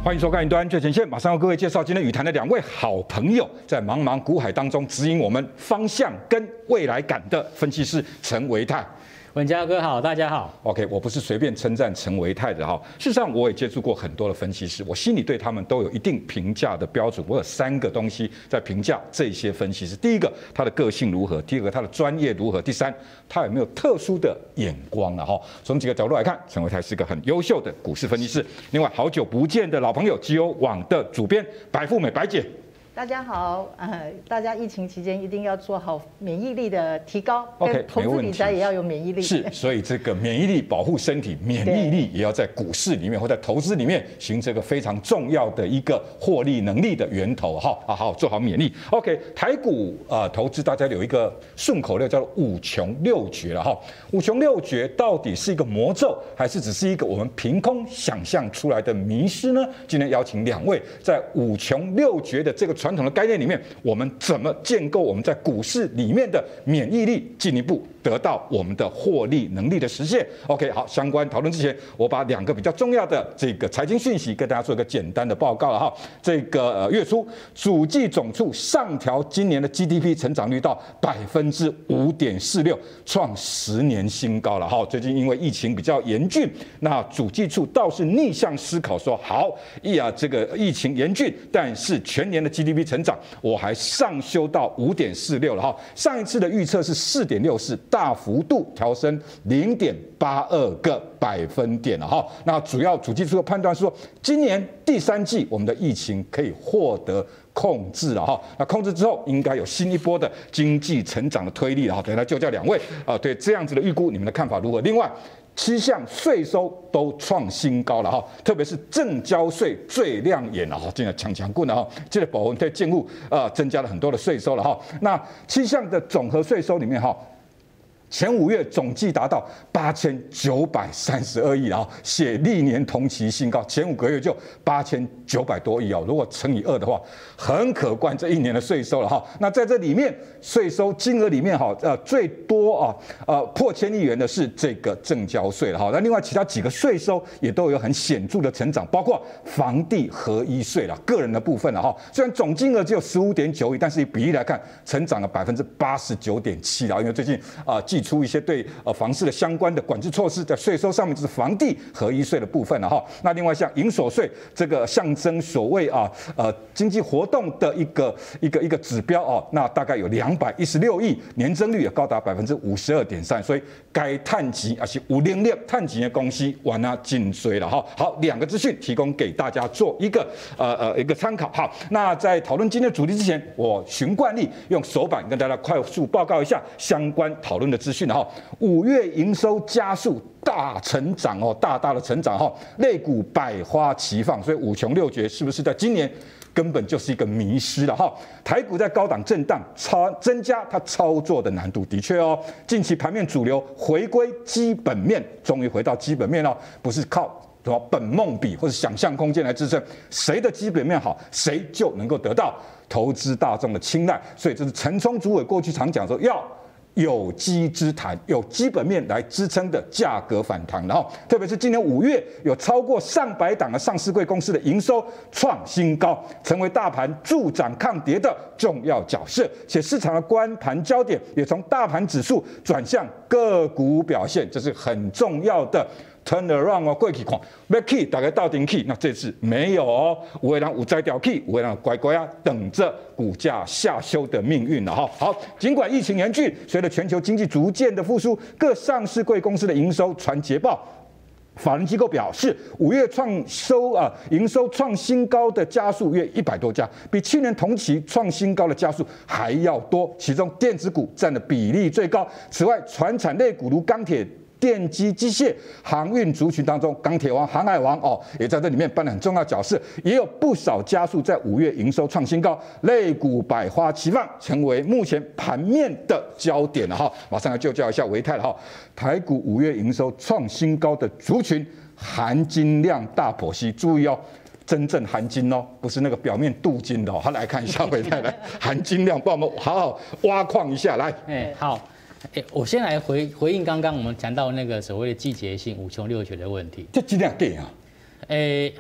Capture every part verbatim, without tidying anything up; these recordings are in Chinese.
欢迎收看《云端最前线》，马上为各位介绍今天语坛的两位好朋友，在茫茫股海当中指引我们方向跟未来感的分析师陈唯泰。 文嘉哥好，大家好。 OK， 我不是随便称赞陈唯泰的哈。事实上，我也接触过很多的分析师，我心里对他们都有一定评价的标准。我有三个东西在评价这些分析师：第一个，他的个性如何；第二个，他的专业如何；第三，他有没有特殊的眼光了哈。从几个角度来看，陈唯泰是个很优秀的股市分析师。另外，好久不见的老朋友，基欧网的主编白富美白姐。 大家好，呃，大家疫情期间一定要做好免疫力的提高 ，OK， 跟投资理财也要有免疫力。 是，所以这个免疫力保护身体，免疫力也要在股市里面或在投资里面形成一个非常重要的一个获利能力的源头哈。啊，好，做好免疫。OK， 台股啊、呃、投资大家有一个顺口溜叫做五穷六绝了哈。五穷六绝到底是一个魔咒，还是只是一个我们凭空想象出来的迷思呢？今天邀请两位在五穷六绝的这个传统的概念里面，我们怎么建构我们在股市里面的免疫力，进一步得到我们的获利能力的实现。OK， 好，相关讨论之前，我把两个比较重要的这个财经讯息跟大家做一个简单的报告了哈。这个呃月初主计总处上调今年的 G D P 成长率到百分之五点四六，创十年新高了哈。最近因为疫情比较严峻，那主计处倒是逆向思考说，好，呀，这个疫情严峻，但是全年的 G D P 成长我还上修到五点四六了哈。上一次的预测是四点六四，大幅度调升零点八二个百分点了哈。那主要主计处的判断是说，今年第三季我们的疫情可以获得控制了哈。那控制之后，应该有新一波的经济成长的推力了哈。等一下就叫两位啊，对这样子的预估，你们的看法如何？另外，七项税收都创新高了哈，特别是证交税最亮眼了哈，现在强强棍了哈，这个保温对建物啊增加了很多的税收了哈。那七项的总和税收里面哈，前五月总计达到八千九百三十二亿啊，写历年同期新高。前五个月就八千九百多亿啊，如果乘以二的话，很可观这一年的税收了哈。那在这里面，税收金额里面哈，呃，最多啊，呃，破千亿元的是这个证交税了哈。那另外其他几个税收也都有很显著的成长，包括房地合一税了，个人的部分了哈。虽然总金额只有十五点九亿，但是以比例来看，成长了百分之八十九点七了。因为最近啊、呃，寄出一些对呃房市的相关的管制措施，在税收上面就是房地合一税的部分了哈。那另外像营所税这个象征所谓啊呃经济活动的一个一个一个指标哦，那大概有两百一十六亿，年增率也高达百分之五十二点三，所以该碳级而且五零六碳级的公司完了紧追了哈。好，两个资讯提供给大家做一个呃呃一个参考。好，那在讨论今天的主题之前，我循惯例用手板跟大家快速报告一下相关讨论的资讯哈。五月营收加速大成长哦，大大的成长哈，类股百花齐放，所以五穷六绝是不是在今年根本就是一个迷失了哈？台股在高档震荡，超增加它操作的难度，的确哦。近期盘面主流回归基本面，终于回到基本面了，不是靠什么本梦比或者想象空间来支撑，谁的基本面好，谁就能够得到投资大众的青睐。所以这是陈冲主委过去常讲说要有基之谈，有基本面来支撑的价格反弹，然后特别是今年五月有超过上百档的上市柜公司的营收创新高，成为大盘助涨抗跌的重要角色，且市场的观盘焦点也从大盘指数转向个股表现，这是很重要的turn around 哦，过去看要起，大概到顶起，那这次没有哦，有的人有摘掉起，有的人乖乖啊等着股价下修的命运了哈。好，尽管疫情严峻，随着全球经济逐渐的复苏，各上市柜公司的营收传捷报。法人机构表示，五月创收啊营收创新高的家数约一百多家，比去年同期创新高的家数还要多，其中电子股占的比例最高。此外，传产类股如钢铁、电机、机械、航运族群当中，钢铁王、航海王哦，也在这里面扮演很重要的角色，也有不少家数在五月营收创新高，类股百花齐放，成为目前盘面的焦点了哈。马上来就教一下唯泰了哈，台股五月营收创新高的族群，含金量大剖析，注意哦。真正含金哦，不是那个表面镀金的哦。好，来看一下唯泰来含金量，帮我们好好挖矿一下来。 哎，好。哎，我先来回回应刚刚我们讲到那个所谓的季节性五穷六绝的问题。 这几两对啊？ 哎，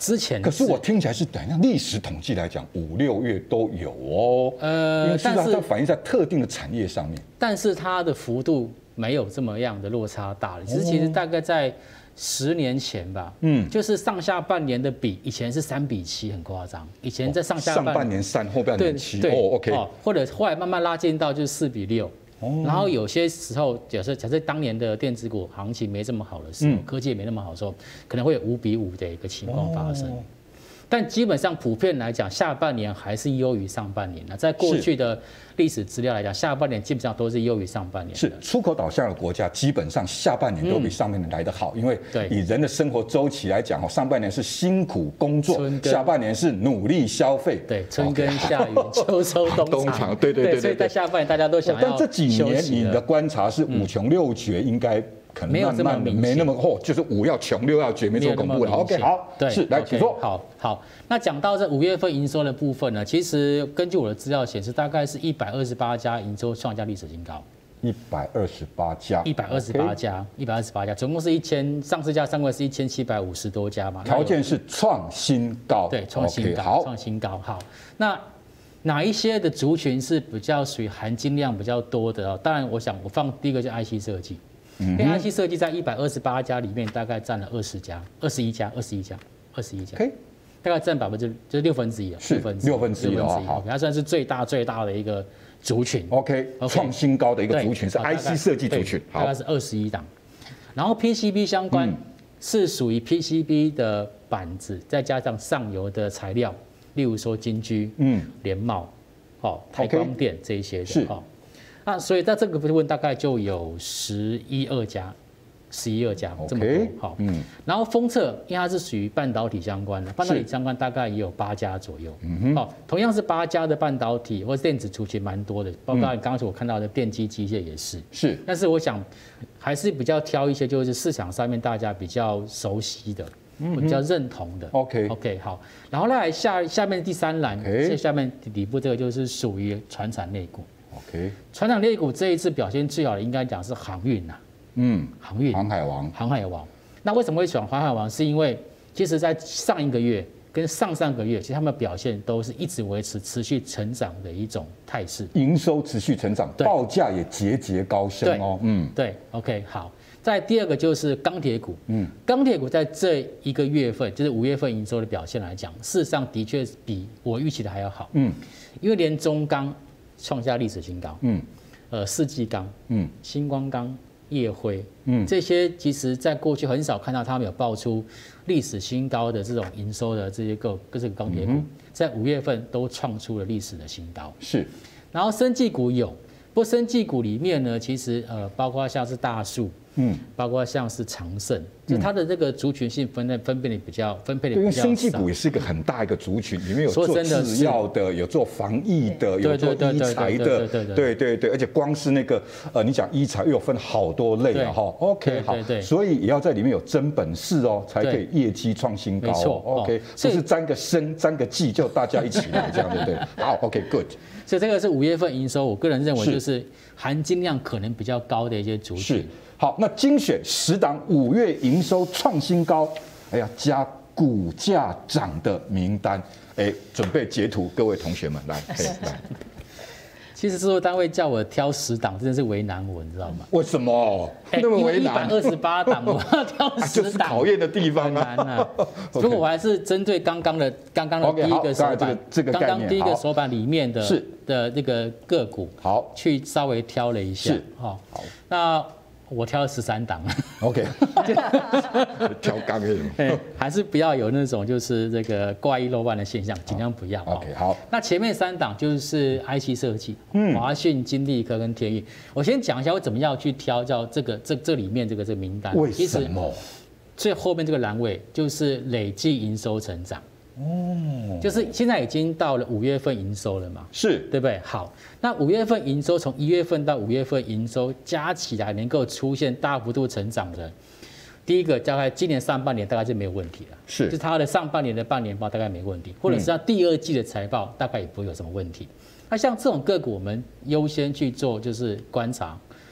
之前可是我听起来是等一下历史统计来讲，五六月都有哦。 呃， 因为是但是它反映在特定的产业上面。 但是它的幅度没有这么样的落差大了，只是其实大概在十年前吧，嗯，就是上下半年的比，以前是三比七，很夸张。以前在上下半上半年三，后半年七，哦 ，OK， 或者后来慢慢拉近到就是四比六。然后有些时候，假设假设当年的电子股行情没这么好的时候，科技也没那么好的时候，可能会有五比五的一个情况发生。但基本上普遍来讲，下半年还是优于上半年的。在过去的历史资料来讲，下半年基本上都是优于上半年的。 是出口导向的国家，基本上下半年都比上半年来得好，因为以人的生活周期来讲，哦，上半年是辛苦工作，下半年是努力消费。 对，春耕夏耘，秋收冬藏。 对对对。 所以在下半年大家都想要。 但这几年你的观察是五穷六绝，应该。可能慢慢的没那么厚，就是五要穷六要绝，没这么恐怖了。OK， 好，是来请说。 好好，那讲到这五月份营收的部分呢，其实根据我的资料显示，大概是一百二十八家营收创下历史新高。 一百二十八家， 一百二十八家，一百二十八家，总共是一千，上市价上柜是一千七百五十多家嘛。 条件是创新高， 对，创新高，创新高。好，那哪一些的族群是比较属于含金量比较多的？当然，我想我放第一个就 I C 设计。因为 I C 设计在一百二十八家里面，大概占了二十家、二十一家、二十一家、二十一家，大概占百分之就是六分之一了， 是六分之一的好，它算是最大最大的一个族群。 OK， 创新高的一个族群是 I C 设计族群， 大概是二十一档。然后 P C B 相关是属于 P C B 的板子，再加上上游的材料，例如说金居、嗯、联茂、哦、台光电这一些的是。 那所以在这个部分大概就有十一二家，十一二家这么多。好，嗯，然后封测因为它是属于半导体相关的，半导体相关大概也有八家左右。嗯好，同样是八家的半导体或者电子族群蛮多的，包括刚刚我看到的电机机械也是。 是， 但是我想还是比较挑一些，就是市场上面大家比较熟悉的。比较认同的 ，OK OK 好，然后来下下面第三栏，这下面底部这个就是属于传产类股。 OK， 传产类股这一次表现最好的应该讲是航运呐，嗯，航运， 航海王， 航海王。那为什么会选航海王？是因为其实在上一个月跟上上个月，其实他们表现都是一直维持持续成长的一种态势， 营收持续成长，报价也节节高升哦， 嗯，对 ，OK 好。再第二个就是钢铁股，嗯，钢铁股在这一个月份，就是五月份营收的表现来讲，事实上的确比我预期的还要好，嗯，因为连中钢创下历史新高，嗯，呃，世纪钢，嗯，星光钢、业辉，嗯，这些其实在过去很少看到他们有爆出历史新高的这种营收的这些个这个钢铁股，在五月份都创出了历史的新高， 是， 然后生技股有，不过生技股里面呢，其实呃，包括像是大树。嗯，包括像是长盛，就它的这个族群性分类分配的比较分配的比较少。 因为生技股也是一个很大一个族群，里面有做制药的，有做防疫的，有做医材的，对对对，而且光是那个呃，你讲医材又有分好多类啊哈。OK， 好，所以也要在里面有真本事哦，才可以业绩创新高。没错 ，OK， 不是沾个生沾个技就大家一起来这样，对不对？好 ，OK，Good。 所以这个是五月份营收，我个人认为就是含金量可能比较高的一些族群。 好，那精选十档五月营收创新高，哎呀，加股价涨的名单，哎，准备截图，各位同学们来，来。 其实制作单位叫我挑十档，真的是为难我，你知道吗？ 为什么那么为难？ 一百二十八档，我要挑十档， 就是考验的地方啊。难啊！不过我还是针对刚刚的刚刚的第一个手板，刚刚第一个手板里面的的那个个股， 好， 去稍微挑了一下，好，好，那。我挑了十三档 ，OK， 挑钢的， 还是不要有那种就是这个挂一漏万的现象，尽量不要。 OK， 好。 那前面三档就是 I C 设计，嗯，华讯、金利科跟天宇。我先讲一下我怎么样去挑，叫这个这这里面这个这个名单。 为什么？ 最后面这个栏位就是累计营收成长。哦，就是现在已经到了五月份营收了嘛， 是对不对？好，那五月份营收从一月份到五月份营收加起来能够出现大幅度成长的，第一个大概今年上半年大概就没有问题了， 是， 就是它的上半年的半年报大概没问题，或者是它第二季的财报大概也不会有什么问题。那像这种个股，我们优先去做就是观察。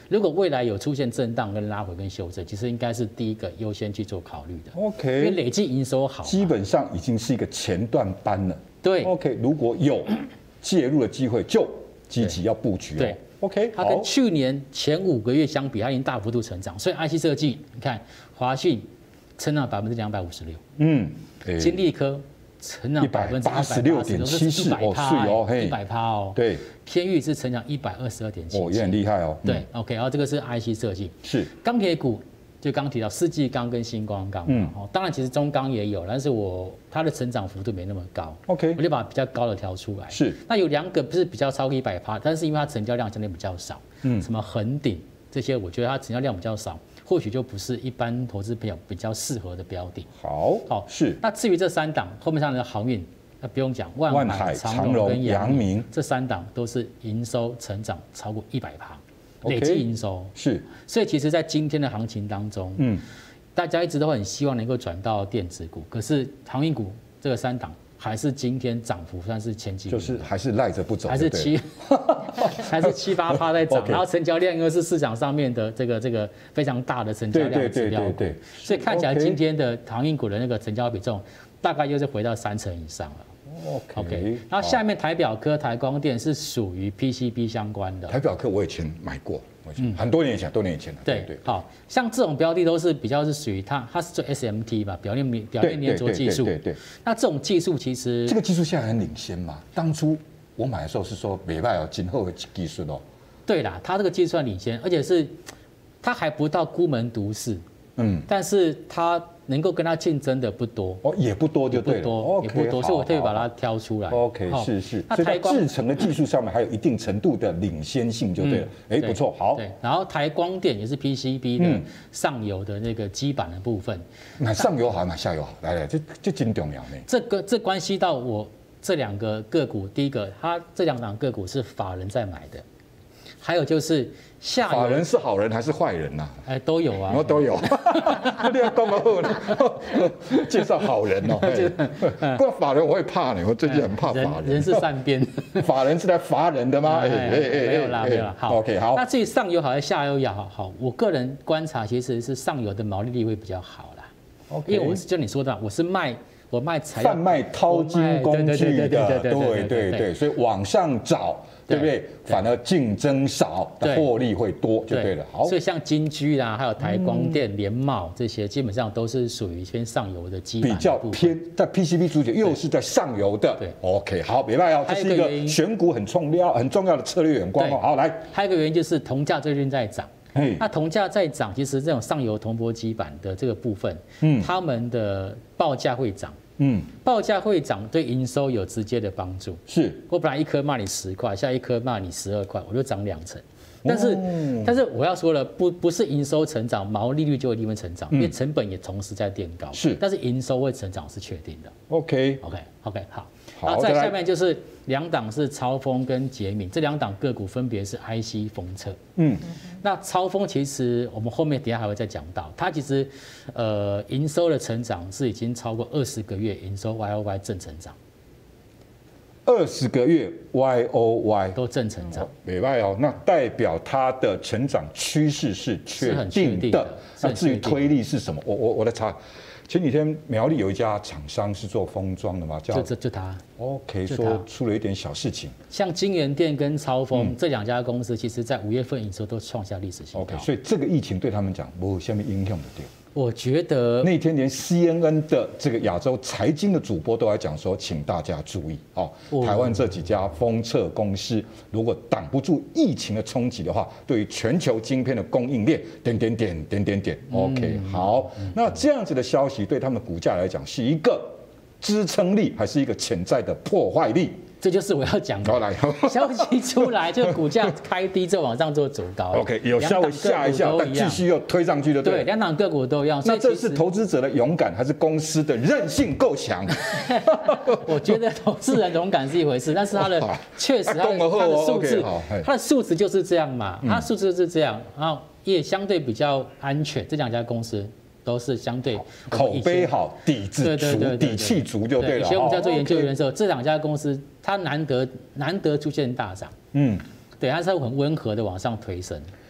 如果未来有出现震荡跟拉回跟修正，其实应该是第一个优先去做考虑的。 OK， 因为累计营收好， 基本上已经是一个前段班了。 对 ，OK， 如果有介入的机会，就积极要布局。 对 ，OK， 它跟去年前五个月相比，它已经大幅度成长。所以 I C 设计，你看华讯成长百分之两百五十六， 嗯， 金利科成长百分之八十六点七四，哦，是哦，嘿， 一百趴哦。 对， 天钰是成长一百二十二点七， 哦，也很厉害哦。 对 ，OK， 然后这个是 I C 设计， 是钢铁股。就刚提到世纪钢跟新光钢，嗯，哦，当然其实中钢也有，但是我它的成长幅度没那么高 ，OK， 我就把比较高的挑出来。 是， 那有两个不是比较超过一百趴，但是因为它成交量相对比较少，嗯，什么恒鼎这些，我觉得它成交量比较少，或许就不是一般投资朋友比较适合的标的。 好， 好， 是。 那至于这三档后面上的航运，那不用讲， 万海、长荣跟阳明这三档都是营收成长超过一百趴，累计营收是。 所以其实，在今天的行情当中，嗯。大家一直都很希望能够转到电子股，可是航运股这个三档还是今天涨幅算是前几名， 就是还是赖着不走， 还是七，还是七八趴在涨，然后成交量又是市场上面的这个这个非常大的成交量指标股，所以看起来今天的航运股的那个成交比重大概又是回到三成以上了。OK， 然后下面台表科、台光电是属于 P C B 相关的。 台表科我以前买过，嗯，很多年以前，多年以前了。 对对，好像这种标的都是比较是属于它，它是做 S M T 吧，表面表面粘着技术。 对对。 那这种技术其实这个技术现在很领先嘛。当初我买的时候是说没办法，今后的技术哦。 对啦，它这个技术算领先，而且是它还不到孤门独市，嗯，但是它能够跟它竞争的不多哦，也不多就对了， 不多也不多，所以我特别把它挑出来。 OK， 是是，所以在制程的技术上面还有一定程度的领先性就对了。哎，不错，好。 对，然后台光电也是 P C B 的上游的那个基板的部分。 买上游好，买下游好，来来，这这真重要呢。 这个这关系到我这两个个股，第一个，它这两档个股是法人在买的。还有就是下游法人是好人还是坏人呐？ 哎，都有啊， 我都有。你要干嘛介绍好人哦？不过法人我会怕呢，我最近很怕法人。 人是善变， 法人是来罚人的吗？哎哎哎，没有啦，没有啦。好 ，OK， 好。 那至于上游好还是下游也好，好，我个人观察其实是上游的毛利率会比较好啦。OK， 因为我是就你说的，我是卖。我卖材料， 贩卖淘金工具的，对对对，所以往上找，对不对？反而竞争少，获利会多，就对了。好， 所以像金居啦，还有台光电、联茂这些，基本上都是属于偏上游的基板， 比较偏在 P C B 族群，又是在上游的。对 ，OK， 好，明白哦，这是一个选股很重要、很重要的策略眼光哦。好，来， 还有一个原因就是铜价最近在涨。那铜价在涨，其实这种上游铜箔基板的这个部分，嗯，他们的报价会涨。嗯，报价会涨，对营收有直接的帮助。 是我本来一颗卖你十块，下一颗卖你十二块，我就涨两成。但是，哦、但是我要说了，不不是营收成长，毛利率就一定会成长，嗯、因为成本也同时在垫高。 是， 但是营收会成长是确定的。 OK OK OK 好。好，再下面就是两档是超丰跟捷敏，这两档个股分别是 I C 封测。嗯，那超丰其实我们后面等下还会再讲到，它其实呃营收的成长是已经超过二十个月营收 Y O Y 正成长。 二十个月 Y O Y 都正成长， 没坏哦，那代表它的成长趋势是确定的。那至于推力是什么，我我我来查。前几天苗栗有一家厂商是做封装的嘛，叫就就就他 ，OK， 说出了一点小事情。 像金源店跟超丰、嗯、这两家公司，其实在五月份营收都创下历史新高。 OK， 所以这个疫情对他们讲没有什么影响的对。 我觉得那天连 C N N 的这个亚洲财经的主播都来讲说，请大家注意哦，台湾这几家封测公司如果挡不住疫情的冲击的话，对于全球晶片的供应链点点点点点点 ，OK， 好，那这样子的消息对他们股价来讲是一个支撑力，还是一个潜在的破坏力？ 这就是我要讲的。 来， 消息出来，就股价开低，再往上做走高。 OK， 有稍微下一下，但继续又推上去的，对。 对，两档个股都一样。 那这是投资者的勇敢，还是公司的韧性够强？ 我觉得投资人勇敢是一回事，但是他的确实他的他的数字，他的数值就是这样嘛，他的数字就是这样，然后也相对比较安全。这两家公司都是相对口碑好，底子足，底气足就对了。 以前我们在做研究员的时候，这两家公司它难得难得出现大涨，嗯，对，它是很温和的往上推升。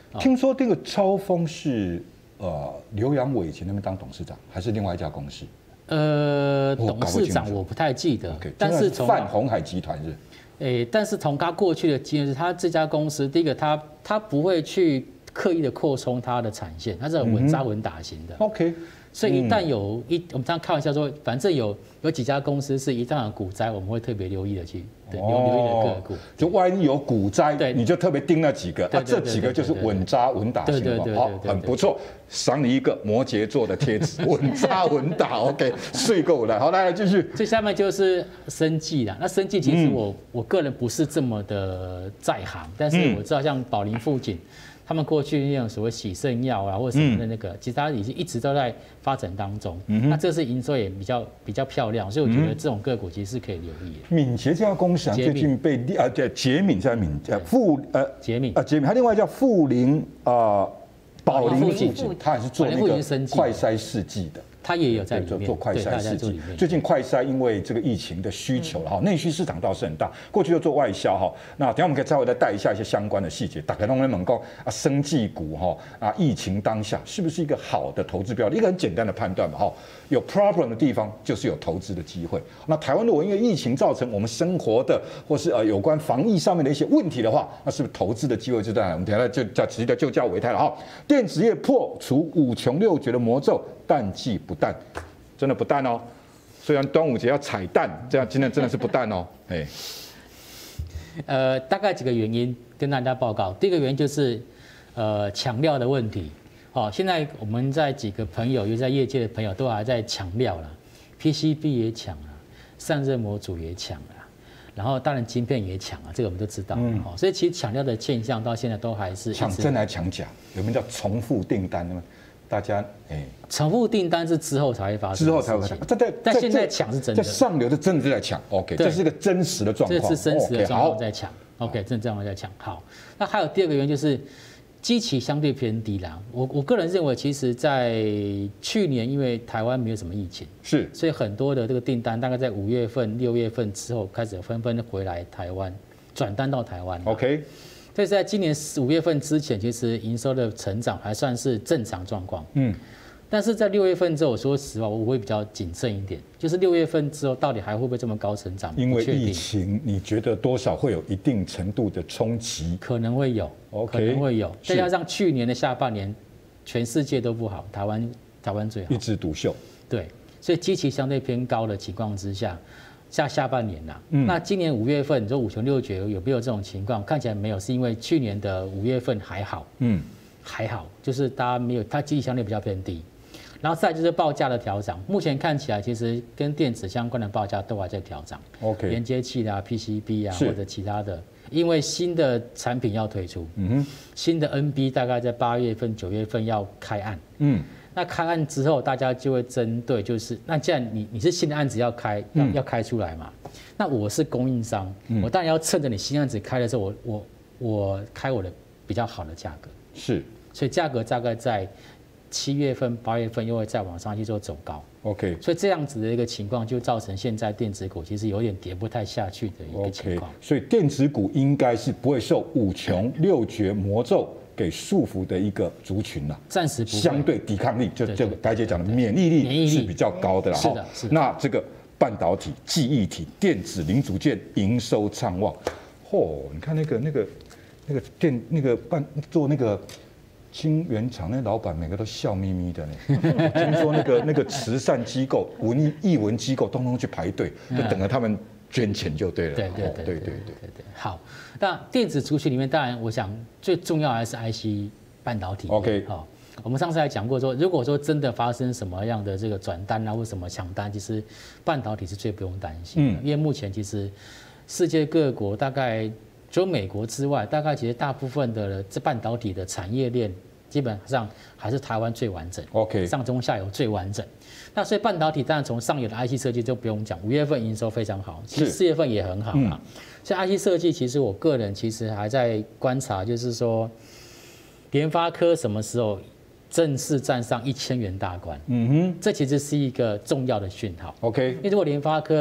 听说这个超丰是呃刘扬伟以前那边当董事长，还是另外一家公司？ 呃，董事长我不太记得，但是从泛鸿海集团是。 诶，但是从他过去的经验是，他这家公司第一个他他不会去刻意的扩充它的产线，它是很稳扎稳打型的。 OK。 所以一旦有一，我们常常开玩笑说，反正有有几家公司是一旦有股灾，我们会特别留意的去，对，留留意的个股。 就万一有股灾， 对， 你就特别盯那几个，啊，这几个就是稳扎稳打型的，好，很不错。赏你一个摩羯座的贴纸，稳扎稳打 ，OK， 睡够了。好，来来继续。 最下面就是生技啦，那生技其实我我个人不是这么的在行，但是我知道像宝林富锦。他们过去那种所谓洗肾药啊，或者什么的那个，其实它已经一直都在发展当中。那这次营收也比较比较漂亮，所以我觉得这种个股其实是可以留意的。 敏捷这家公司啊，最近被啊叫捷敏叫敏呃富呃捷敏啊捷敏，它另外叫富林啊宝林富锦，它也是做那个快筛试剂的。它也有在里面做快筛试剂。最近快筛因为这个疫情的需求了哈，内需市场倒是很大。过去又做外销哈，那等下我们可以稍微再带一下一些相关的细节。打开龙人猛攻啊，生技股哈啊，疫情当下是不是一个好的投资标的？一个很简单的判断嘛哈，有 problem 的地方就是有投资的机会。那台湾如果因为疫情造成我们生活的或是呃有关防疫上面的一些问题的话，那是不是投资的机会就在哪？我们等下就叫直接就叫维泰了哈。电子业破除五穷六绝的魔咒。淡季不淡，真的不淡哦。虽然端午节要踩蛋，这样今天真的是不淡哦。哎， 呃，大概几个原因跟大家报告。第一个原因就是呃抢料的问题。哦，现在我们在几个朋友，尤其在业界的朋友都还在抢料了 ，P C B 也抢了，散热模组也抢了，然后当然晶片也抢了，这个我们都知道。嗯，哦，所以其实抢料的现象到现在都还是抢真还抢假，有没有叫重复订单呢？大家哎， 重复订单是之后才会发生， 之后才会发生。 在在但现在抢是真的， 在上游的真的在抢。OK， 这是一个真实的状况， 这是真实的状况在抢。OK， 真的状况在抢。好，那还有第二个原因就是基期相对偏低啦。我我个人认为，其实在去年因为台湾没有什么疫情， 是， 所以很多的这个订单大概在五月份、六月份之后开始纷纷回来台湾，转单到台湾。 OK。 所以在今年五月份之前，其实营收的成长还算是正常状况。嗯，但是在六月份之后，说实话，我会比较谨慎一点。就是六月份之后，到底还会不会这么高成长？ 因为疫情，你觉得多少会有一定程度的冲击？ 可能会有， OK， 可能会有。再加上去年的下半年，全世界都不好，台湾台湾最好， 一枝独秀。 对，所以基期相对偏高的情况之下。下下半年呐、啊，嗯、那今年五月份，你说五穷六绝有没有这种情况？看起来没有，是因为去年的五月份还好，嗯，还好，就是大家没有，它基期相对比较偏低。然后再就是报价的调整，目前看起来其实跟电子相关的报价都还在调整 ，OK， 连接器啊、P C B 啊或者其他的，因为新的产品要推出，嗯哼，新的 N B 大概在八月份、九月份要开案，嗯。那开案之后，大家就会针对，就是那既然你你是新的案子要开，要要开出来嘛，那我是供应商，我当然要趁着你新案子开的时候，我我我开我的比较好的价格， 是， 所以价格大概在七月份、八月份又会再往上去做走高 ，OK， 所以这样子的一个情况就造成现在电子股其实有点跌不太下去的一个情况， OK， 所以电子股应该是不会受五穷六绝魔咒给束缚的一个族群啦， 暂时不会相对抵抗力，就这个白姐讲的免疫力是比较高的啦。 是的，是的。 那这个半导体、记忆体、电子零组件营收畅旺，嚯！你看那个那个那个电那个半做那个晶圆厂那老板每个都笑眯眯的呢。听说那个那个慈善机构、文艺艺文机构通通去排队，就等着他们捐钱就对了。 对对对对对对对。好，那电子族群里面，当然我想最重要还是 I C 半导体。 OK， 好，我们上次还讲过说，如果说真的发生什么样的这个转单啊，或什么抢单，其实半导体是最不用担心的，因为目前其实世界各国大概除了美国之外，大概其实大部分的这半导体的产业链基本上还是台湾最完整 ，OK， 上中下游最完整。那所以半导体当然从上游的 I C 设计就不用讲，五月份营收非常好，其实四月份也很好啊。所以 I C 设计其实我个人其实还在观察，就是说联发科什么时候正式站上一千元大关？嗯哼，这其实是一个重要的讯号。 OK， 因为如果联发科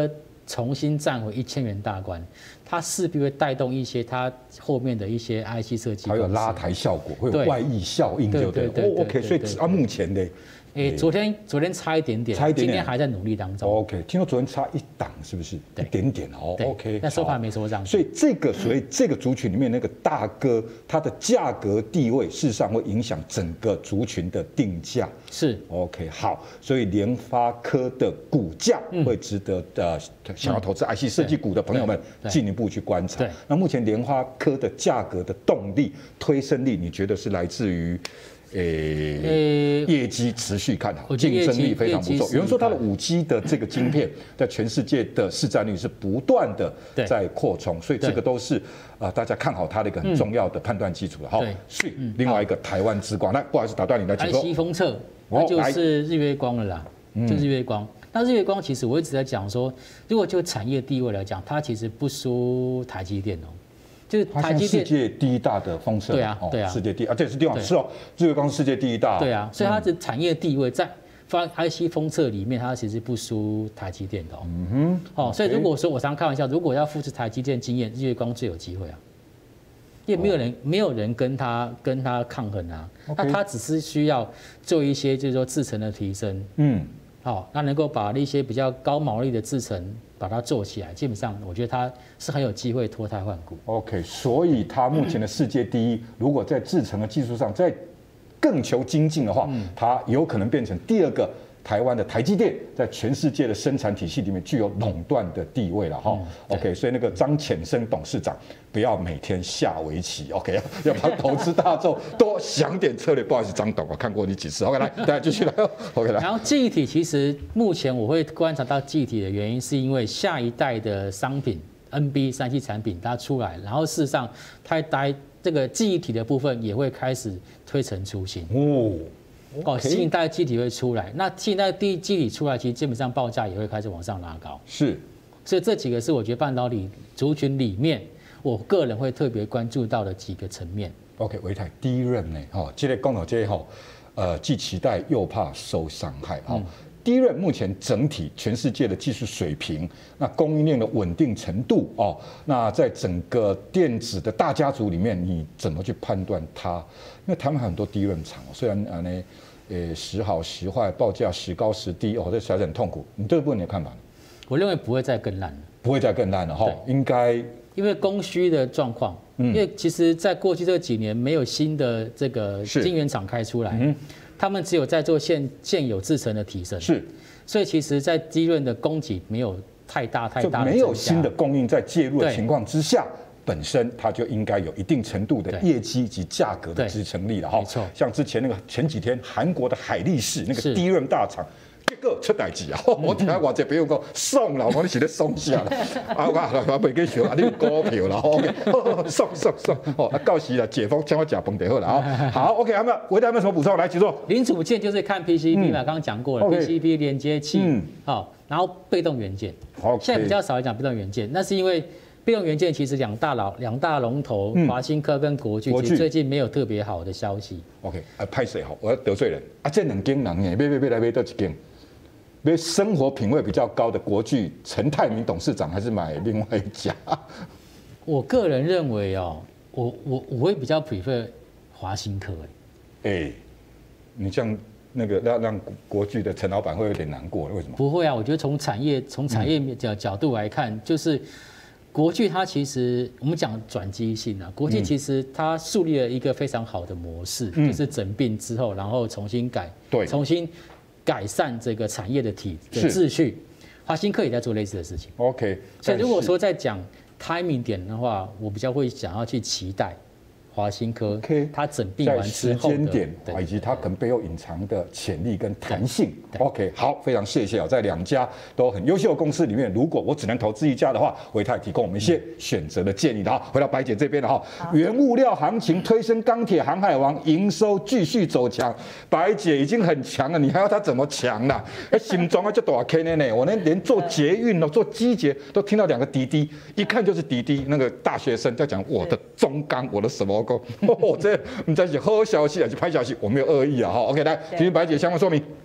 重新站回一千元大关，它势必会带动一些它后面的一些 I C 设计， 还有拉抬效果，会有外溢效应，就对了。哦 ，OK， 所以啊，目前的。 诶，昨天昨天差一点点， 差一点点， 今天还在努力当中。 OK， 听说昨天差一档，是不是？一点点哦。OK， 那收盘没收上去。 所以这个所谓这个族群里面那个大哥，它的价格地位，事实上会影响整个族群的定价。 是 OK， 好，所以联发科的股价会值得呃想要投资 I C 设计股的朋友们进一步去观察。那目前联发科的价格的动力、推升力，你觉得是来自于？诶，业绩持续看好，竞争力非常不错。有人说它的五 G 的这个晶片在全世界的市占率是不断的在扩充，所以这个都是啊大家看好它的一个很重要的判断基础了。好，所以另外一个台湾之光，来不好意思打断你来，请说。 I C 封测，那就是日月光了啦，就日月光。那日月光其实我一直在讲说，如果就产业地位来讲，它其实不输台积电哦。就是台积电世界第一大的封测， 对啊，对啊， 世界第啊，这也是电网是哦，日月光是世界第一大， 对啊，所以它的产业地位在 I C 封测里面，它其实不输台积电的哦。嗯哼，哦，所以如果说我常开玩笑，如果要复制台积电经验，日月光最有机会啊，因为没有人没有人跟他跟他抗衡啊，那他只是需要做一些就是说制程的提升，嗯，好，那能够把那些比较高毛利的制程把它做起来，基本上我觉得它是很有机会脱胎换骨。 OK， 所以它目前的世界第一，如果在制程的技术上再更求精进的话，它有可能变成第二个台湾的台积电，在全世界的生产体系里面具有垄断的地位了哈。OK， 所以那个张浅生董事长不要每天下围棋 ，OK， 要要帮投资大众多想点策略。不好意思，张董，我看过你几次。OK， 来，大家继续来。OK， 来。 然后记忆体其实目前我会观察到记忆体的原因，是因为下一代的商品 N B 三 C 产品它出来，然后事实上它待这个记忆体的部分也会开始推陈出新哦。哦，新一代记忆体会出来，那新一代第一记忆体出来，其实基本上报价也会开始往上拉高。 是， 所以这几个是我觉得半导体族群里面，我个人会特别关注到的几个层面。 OK， 维泰第一任呢，哈，这个讲到这哈，呃，既期待又怕受伤害，哈。第一任目前整体全世界的技术水平，那供应链的稳定程度哦，那在整个电子的大家族里面，你怎么去判断它？因为台湾很多第一任厂，虽然啊呢，呃时好时坏，报价时高时低，哦，这实在是很痛苦。你这个部分你的看法呢？ 我认为不会再更烂了， 不会再更烂了哈，应该因为供需的状况，因为其实在过去这几年没有新的这个晶圆厂开出来。他们只有在做现现有制程的提升， 是， 所以其实，在低润的供给没有太大太大的， 就没有新的供应在介入的情况之下，本身它就应该有一定程度的业绩及价格的支撑力了哈。 没错， 像之前那个前几天韩国的海力士那个低润大厂。结果出代志啊！我听我这朋友讲送了，我你是咧送下啦，啊我我袂记想啊，你有股票啦 ，OK， 送送送，哦，啊到时啦，解封请我吃饭就好了啊。好 ，OK， 还有没有？维达有没有什么补充？来，请坐。 零组件就是看 P C B 嘛，刚刚讲过了 ，P C B 连接器，好，然后被动元件，现在比较少来讲被动元件，那是因为被动元件其实两大老两大龙头，华新科跟国巨，其实最近没有特别好的消息。 OK， 啊，拍谁好？我要得罪人啊！这两间人诶，买买买来买到一间。因为生活品味比较高的国巨陈泰明董事长还是买另外一家。 我个人认为哦，我我我会比较 prefer 华新科哎。 哎，你这样那个让让国巨的陈老板会有点难过，为什么？ 不会啊，我觉得从产业从产业角角度来看，就是国巨它其实我们讲转机性啊，国巨其实它树立了一个非常好的模式，就是整并之后，然后重新改， 对， 重新。改善这个产业的体的秩序，华新科也在做类似的事情。 OK， 所以如果说在讲 timing 点的话，我比较会想要去期待华新科 ，OK， 它整并完之后的时间点，以及它可能背后隐藏的潜力跟弹性。OK， 好，非常谢谢啊，在两家都很优秀的公司里面，如果我只能投资一家的话，维泰提供我们一些选择的建议的哈。回到白姐这边了哈，原物料行情推升钢铁航海王营收继续走强，白姐已经很强了，你还要它怎么强啦？哎，心中啊就大 K 呢呢，我那连做捷运哦，做机捷都听到两个滴滴，一看就是滴滴那个大学生在讲我的中钢，我的什么。哦，这你在写好消息还是坏消息？我没有恶意啊哈。OK， 来，请白姐相关说明。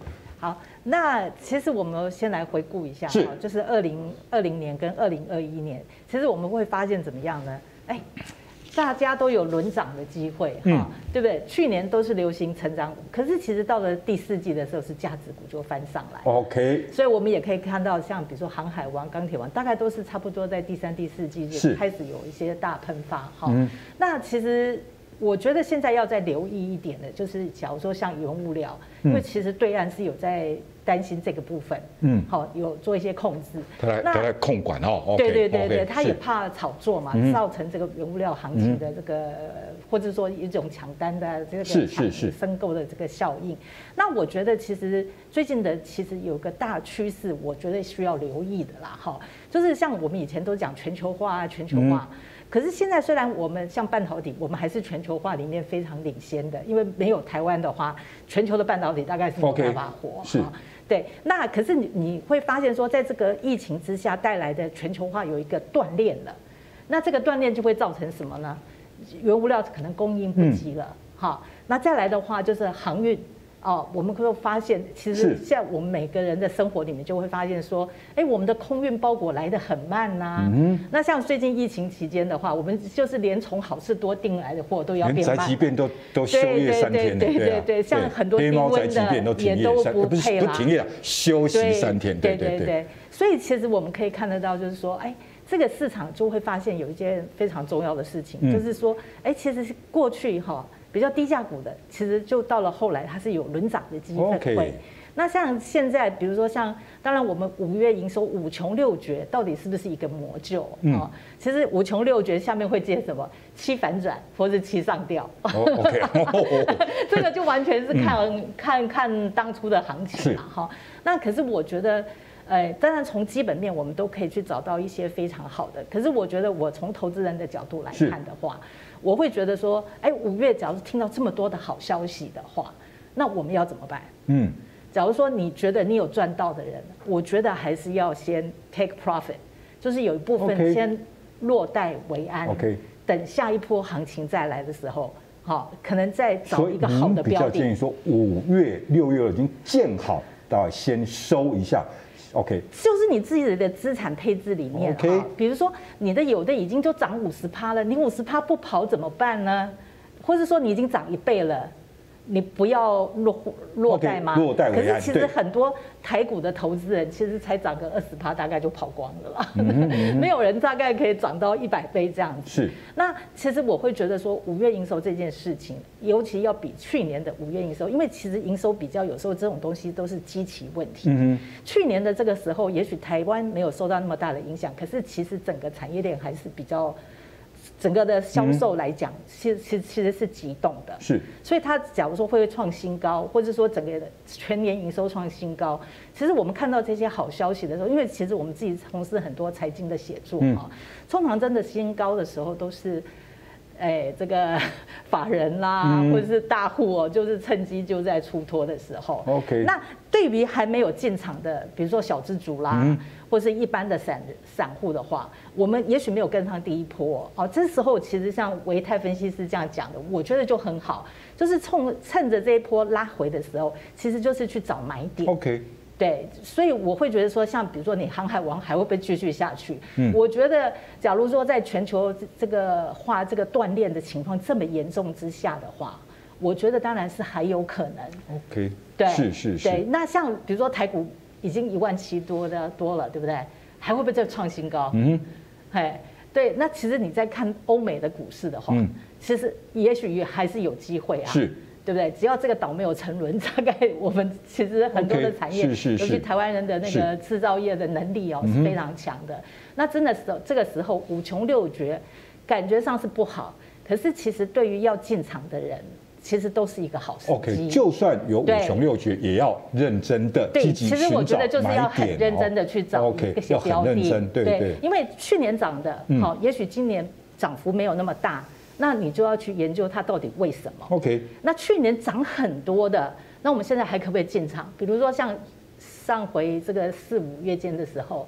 好，那其实我们先来回顾一下， 是就是二零二零年跟二零二一年，其实我们会发现怎么样呢？哎，大家都有轮涨的机会，哈、嗯，对不对？去年都是流行成长股，可是其实到了第四季的时候，是价值股就翻上来。 OK， 所以我们也可以看到，像比如说航海王、钢铁王，大概都是差不多在第三、第四季就开始有一些大喷发，哈、嗯。那其实。我觉得现在要再留意一点的，就是假如说像原物料，因为其实对岸是有在担心这个部分，嗯，好，有做一些控制， 他来他来控管哦， 对对对对，他也怕炒作嘛，造成这个原物料行情的这个，或者说一种抢单的这个是是是申购的这个效应。那我觉得其实最近的其实有个大趋势，我觉得需要留意的啦，哈，就是像我们以前都讲全球化啊，全球化。可是现在虽然我们像半导体，我们还是全球化里面非常领先的，因为没有台湾的话，全球的半导体大概是没办法活。 是， 对。那可是你你会发现说，在这个疫情之下带来的全球化有一个断裂了，那这个断裂就会造成什么呢？原物料可能供应不及了，哈、嗯。那再来的话就是航运。哦，我们会发现，其实像我们每个人的生活里面，就会发现说，哎，我们的空运包裹来得很慢呐、啊。嗯，那像最近疫情期间的话，我们就是连从好事多订来的货都要变慢， 连宅急便都都休业三天， 对对对对，像很多低温的也都不配啦， 不停业了，休息三天，对对对。 所以其实我们可以看得到，就是说，哎。这个市场就会发现有一件非常重要的事情，嗯、就是说，哎，其实是过去哈比较低价股的，其实就到了后来它是有轮涨的机会。Okay. 那像现在，比如说像，当然我们五月营收五穷六绝，到底是不是一个魔咒啊、嗯哦？其实五穷六绝下面会接什么？七反转或是七上吊。 Oh, OK， 这个就完全是看、嗯、看看当初的行情啦哈。那可是我觉得。呃，当然从基本面我们都可以去找到一些非常好的，可是我觉得我从投资人的角度来看的话，我会觉得说，哎，五月假如听到这么多的好消息的话，那我们要怎么办？嗯，假如说你觉得你有赚到的人，我觉得还是要先 take profit， 就是有一部分先落袋为安， OK， 等下一波行情再来的时候，好，可能再找一个好的标的。 所以您比较建议说，五月、六月已经建好，大家先收一下。OK， 就是你自己的资产配置里面， okay. 比如说你的有的已经都涨五十趴了，你五十趴不跑怎么办呢？或者说你已经涨一倍了，你不要落落袋吗？ Okay, 落袋为安。 可是其实很多台股的投资人其实才涨个二十趴，大概就跑光了啦。嗯嗯、没有人大概可以涨到一百倍这样子。 是。 那其实我会觉得说，五月营收这件事情，尤其要比去年的五月营收，因为其实营收比较有时候这种东西都是基期问题。嗯、去年的这个时候，也许台湾没有受到那么大的影响，可是其实整个产业链还是比较。整个的销售来讲，其实其实其实是急动的， 是， 所以它假如说会创新高，或者说整个全年营收创新高，其实我们看到这些好消息的时候，因为其实我们自己从事很多财经的写作啊，通常真的新高的时候都是。哎，这个法人啦，嗯、或者是大户哦，就是趁机就在出脱的时候。 OK。 那对于还没有进场的，比如说小资族啦，嗯、或是一般的散散户的话，我们也许没有跟上第一波哦。这时候其实像维泰分析师这样讲的，我觉得就很好，就是冲趁着这一波拉回的时候，其实就是去找买点。 OK。 对，所以我会觉得说，像比如说你航海王还会不会继续下去？嗯，我觉得，假如说在全球这个化这个断裂的情况这么严重之下的话，我觉得当然是还有可能。 OK， 对， 是是是。 对，那像比如说台股已经一万七多的多了，对不对？还会不会再创新高？嗯，哎，对，那其实你在看欧美的股市的话，嗯、其实也许也还是有机会啊。 是。 对不对？只要这个岛没有沉沦，大概我们其实很多的产业， okay, 是是是尤其台湾人的那个制造业的能力哦是非常强的。那真的是这个时候五穷六绝，感觉上是不好，可是其实对于要进场的人，其实都是一个好时机。 OK， 就算有五穷六绝，也要认真的积极寻找买点。 其实我觉得就是要很认真的去找一些标的， okay, 对对对。 因为去年涨的，好、嗯，也许今年涨幅没有那么大。那你就要去研究它到底为什么 ？OK。 那去年涨很多的，那我们现在还可不可以进场？比如说像上回这个四五月间的时候，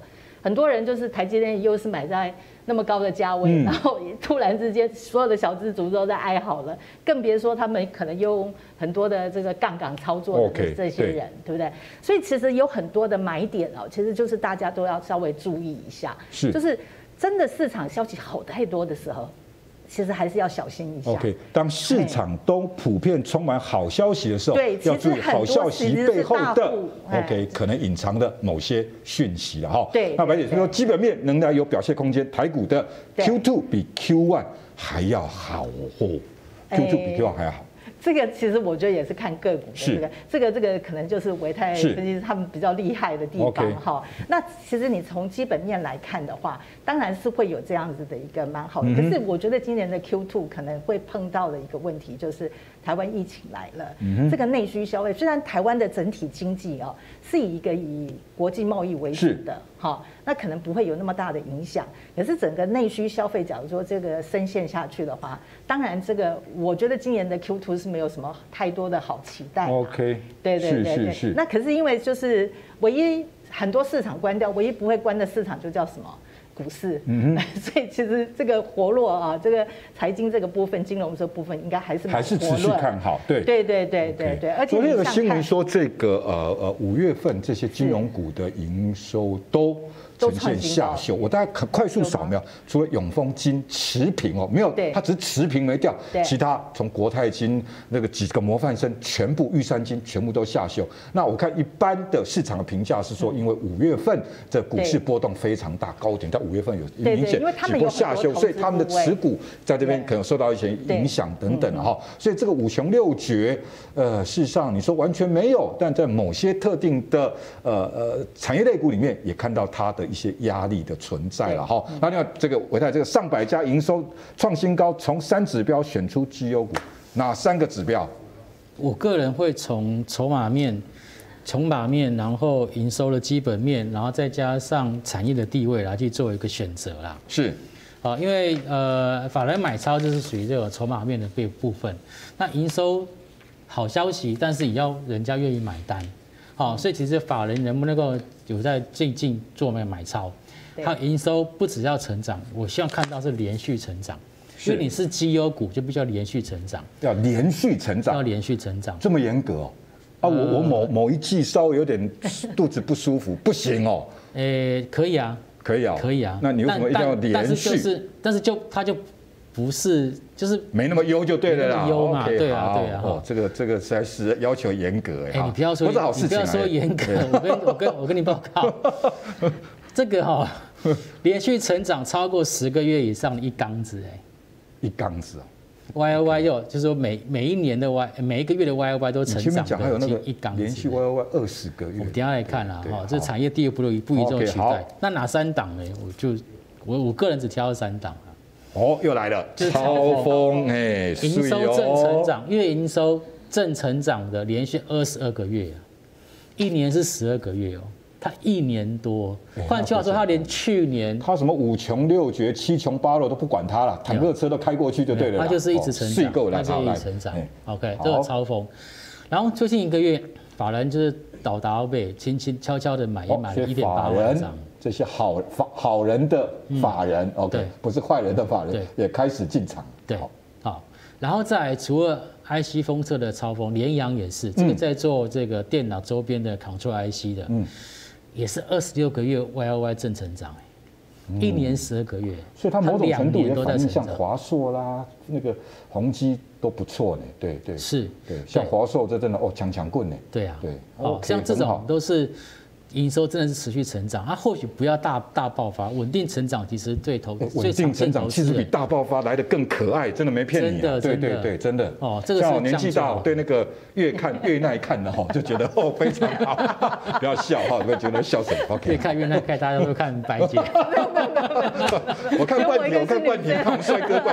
很多人就是台积电又是买在那么高的价位，嗯、然后突然之间所有的小资族都在哀嚎了，更别说他们可能用很多的这个杠杆操作的这些人， okay, 对不对？所以其实有很多的买点哦，其实就是大家都要稍微注意一下，是，就是真的市场消息好太多的时候。其实还是要小心一下。 OK， 当市场都普遍充满好消息的时候， 对， 要注意好消息背后的 OK 可能隐藏的某些讯息了哈。 对， 那白姐说基本面仍然有表现空间，台股的 Q 二 比 Q 一 还要好哦 ，Q 二 比 Q 一 还要好。 这个其实我觉得也是看个股的这个，这个这个可能就是唯泰分析师他们比较厉害的地方哈。那其实你从基本面来看的话，当然是会有这样子的一个蛮好的。可是我觉得今年的 Q 二 可能会碰到的一个问题就是台湾疫情来了，这个内需消费虽然台湾的整体经济哦是以一个以国际贸易为主的哈，那可能不会有那么大的影响。可是整个内需消费，假如说这个深陷下去的话，当然这个我觉得今年的 Q 二 是没有什么太多的好期待。 OK， 对对对对是。那可是因为就是唯一很多市场关掉，唯一不会关的市场就叫什么？股市，嗯所以其实这个活络啊，这个财经这个部分、金融这部分，应该还是还是持续看好，对， 对对对对对。而且昨天有新闻说，这个呃呃五月份这些金融股的营收都呈现下修。我大概快速扫描，除了永丰金持平哦，没有，它只是持平没掉，其他从国泰金那个几个模范生，全部玉山金全部都下修。那我看一般的市场的评价是说，因为五月份这股市波动非常大，高点在五月份有明显几波下修，所以他们的持股在这边可能受到一些影响等等哈。所以这个五穷六绝，呃，事实上你说完全没有，但在某些特定的呃呃产业类股里面也看到它的一些压力的存在了哈。那另外这个唯泰这个上百家营收创新高，从三指标选出绩优股，哪三个指标？ 我个人会从筹码面。筹码面，然后营收的基本面，然后再加上产业的地位来去做一个选择啦。 是， 啊，因为呃，法人买超就是属于这个筹码面的部部分。那营收好消息，但是也要人家愿意买单。好，所以其实法人能不能够有在最近做那个买超，它营收不只要成长，我希望看到是连续成长。因为你是绩优股，就必须要连续成长。 要连续成长。 要连续成长。 这么严格哦。啊，我我某某一季稍微有点肚子不舒服，不行哦。 诶，可以啊， 可以啊， 可以啊。 那你为什么一定要连续？ 但是就是，但是就它就不是，就是没那么优就对了啦。 优嘛，对啊，对啊。 哦，这个这个实在是要求严格哎。 哎，你不要说，你不要说严格，我跟我跟我跟你报告，这个哈，连续成长超过十个月以上的一缸子哎， 一缸子哦。 Y O Y 又就是说每每一年的 Y 每一个月的 Y O Y 都成长的， 还有那个一缸连续 Y O Y 二十个月。 我们等下来看啦，哈，这产业第二不如不予做取代。那哪三档呢？我就我我个人只挑三档啊。 哦，又来了，超丰哎， 营收正成长，月营收正成长的连续二十二个月啊，一年是十二个月哦。他一年多，换句话说，他连去年他什么五穷六绝、七穷八落都不管他了，坦克车都开过去就对了。 他就是一直成长，他就一直成长。OK， 这个超丰。然后最近一个月，法人就是倒倒背，轻轻悄悄的买也买了一点八万张。 这些好法好人的法人 ，OK， 不是坏人的法人，也开始进场。 对，好。然后再除了 I C 封测的超丰，联阳也是，这个在做这个电脑周边的 Control I C 的，嗯。也是二十六个月 Y O Y 正成长，哎，一年十二个月， 所以它某种程度也反映像华硕啦、那个宏基都不错呢。对对， 是， 对，像华硕这真的哦强强棍呢。 对啊， 对， 哦，像这种都是营收真的是持续成长，它或许不要大大爆发，稳定成长其实对投稳定成长其实比大爆发来得更可爱，真的没骗你。 真的， 对对对，真的。 哦，这个像我年纪大，对那个越看越耐看的哈，就觉得哦非常好，不要笑哈，你会觉得笑什么 ？OK。 越看越耐看，大家都看白姐。 我看冠廷，我看冠廷，看我们帅哥冠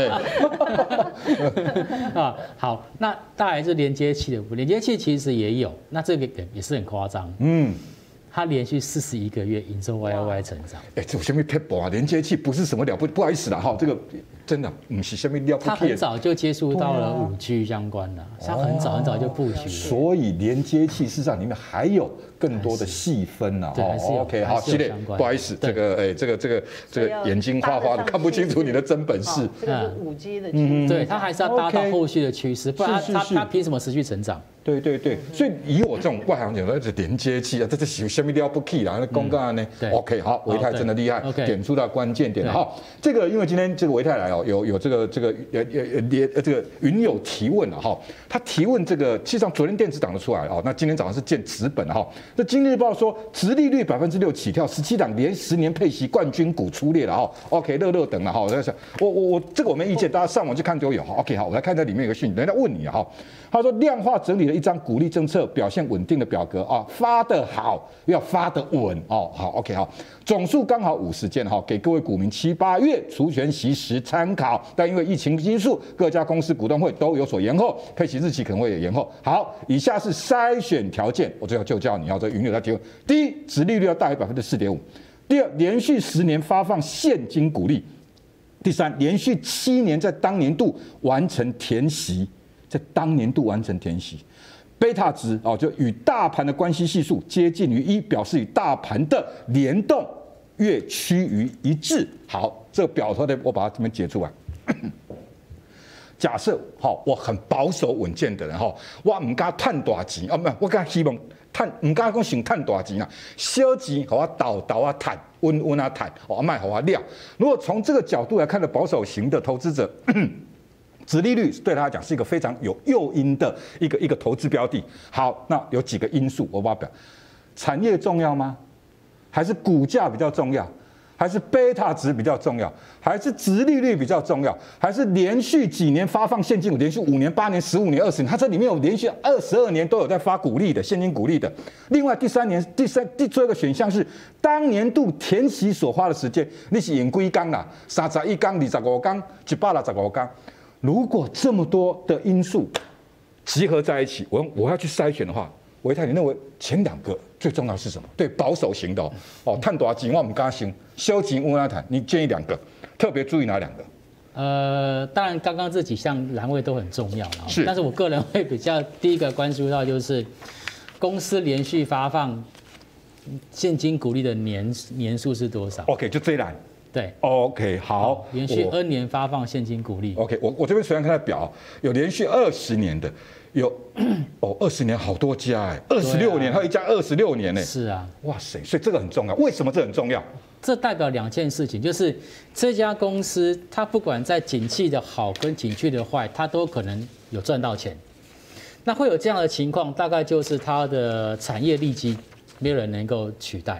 廷。哎。 啊，好，那当然是连接器的部分，连接器其实也有，那这个也是很夸张。嗯。它连续四十一个月营收 Y O Y 成长。 哎，这我先别撇步啊，连接器不是什么了不不好意思啦哈，这个真的，不是什么了不起的。 它很早就接触到了五 G 相关的，它很早很早就布局了。 所以连接器事实上里面还有更多的细分呢。 哦 ，OK， 好，系列，不好意思，这个哎，这个这个这个眼睛花花的看不清楚你的真本事。 这个是五 G 的趋势， 对，它还是要搭到后续的趋势，不然它它凭什么持续成长？ 对对对，所以以我这种外行讲，这连接器啊，这这什么了不起啦？那公告呢 ？OK， 好，维泰真的厉害，点出到关键点。好，这个因为今天这个维泰来哦，有有这个这个呃呃连呃这个云友提问了哈，他提问这个，实际上昨天电子档的出来哦，那今天早上是见纸本哈。那《今日报》说，殖利率百分之六起跳，十七档连十年配息冠军股出列了哈。OK， 乐乐等了哈，我在想，我我我这个我没意见，大家上网去看都有。OK， 好，我来看这里面有个讯，人家问你哈，他说量化整理了一张鼓励政策表现稳定的表格啊，发得好要发得稳哦。好 ，OK， 好，总数刚好五十件哈，给各位股民七八月除权息时参考。但因为疫情因素，各家公司股东会都有所延后，配息日期可能会有延后。好，以下是筛选条件，我最后就叫你要这云友来提问。第一，殖利率要大于百分之四点五；第二，连续十年发放现金股利；第三，连续七年在当年度完成填息。在当年度完成填息，贝塔值哦，就与大盘的关系系数接近于一，表示与大盘的联动越趋于一致。好，这个表头的我把它这边解出来。假设好，我很保守稳健的人哈，我唔敢赚大钱啊，不，我敢希望赚，唔敢讲想赚大钱啦，小钱给我倒倒啊赚，稳稳啊赚，我卖给我料。如果从这个角度来看的保守型的投资者。殖利率对他来讲是一个非常有诱因的一个一个投资标的。好，那有几个因素我把它表，产业重要吗？还是股价比较重要？还是贝塔值比较重要？还是殖利率比较重要？还是连续几年发放现金股，连续五年、八年、十五年、二十年，它这里面有连续二十二年都有在发股利的现金股利的。另外第三年、第三第最后一个选项是当年度填息所花的时间，你是用几天啦？三十一天、二十五天、一百六十五天。如果这么多的因素集合在一起，我我要去筛选的话，维泰，你认为前两个最重要是什么？对保守型的哦，哦，探多少钱我们敢行，消钱我来谈，你建议两个，特别注意哪两个？ 呃，当然刚刚这几项栏位都很重要了， 是， 但是我个人会比较第一个关注到就是公司连续发放现金股利的年年数是多少 ？OK， 就这一栏。 对 ，OK， 好， 连续 N 年发放现金股利。 OK， 我我这边虽然看到表，有连续二十年的，有哦二十年好多家哎，二十六年还有一家二十六年呢。 是啊， 哇塞，所以这个很重要。为什么这很重要？ 这代表两件事情，就是这家公司它不管在景气的好跟景气的坏，它都可能有赚到钱。那会有这样的情况，大概就是它的产业利基没有人能够取代。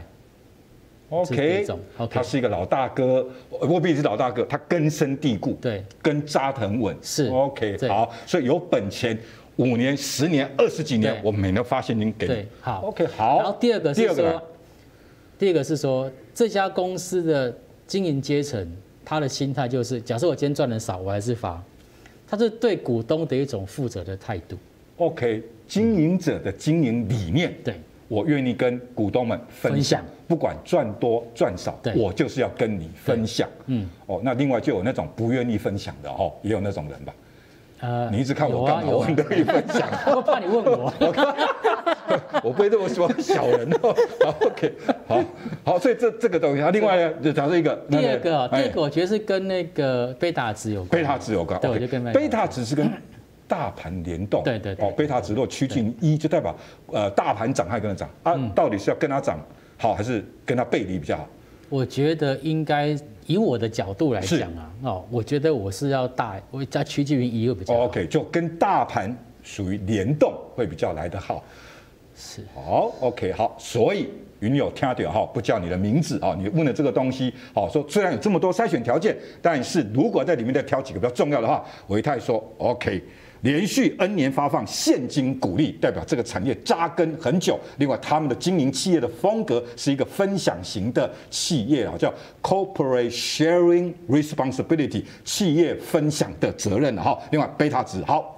OK， 他是一个老大哥，未必是老大哥，他根深蒂固， 对， 根扎得很稳。 是 OK， 好，所以有本钱，五年、十年、二十几年，我每年发现金给你。 对，好 ，OK， 好。 然后第二个是说，第二个是说这家公司的经营阶层，他的心态就是，假设我今天赚的少，我还是发，他是对股东的一种负责的态度。 OK， 经营者的经营理念， 对。 我愿意跟股东们分享，不管赚多赚少，我就是要跟你分享。嗯，哦，那另外就有那种不愿意分享的哦，也有那种人吧。呃，你一直看我干嘛？我很乐意分享。 我怕你问我， 我不会这么说小人哦。好 ，OK， 好，好，所以这这个东西，啊，另外呢，就假设一个第二个，第二个我觉得是跟那个贝塔值有关。 贝塔值有关， 对，我就跟贝塔值是跟大盘联动， 对对对， 哦，贝塔值如果趋近一，就代表呃大盘涨还跟着涨啊，到底是要跟它涨好，还是跟它背离比较好？ 我觉得应该以我的角度来讲啊，哦，我觉得我是要大，我加趋近于一会比较好。 OK， 就跟大盘属于联动会比较来得好。 是， 好 ，OK， 好，所以云友听到哈，不叫你的名字啊，你问了这个东西，好，说虽然有这么多筛选条件，但是如果在里面再挑几个比较重要的话，维泰说 OK。连续 N 年发放现金股利，代表这个产业扎根很久。另外，他们的经营企业的风格是一个分享型的企业啊，叫 Corporate Sharing Responsibility， 企业分享的责任哈。另外，贝塔值好。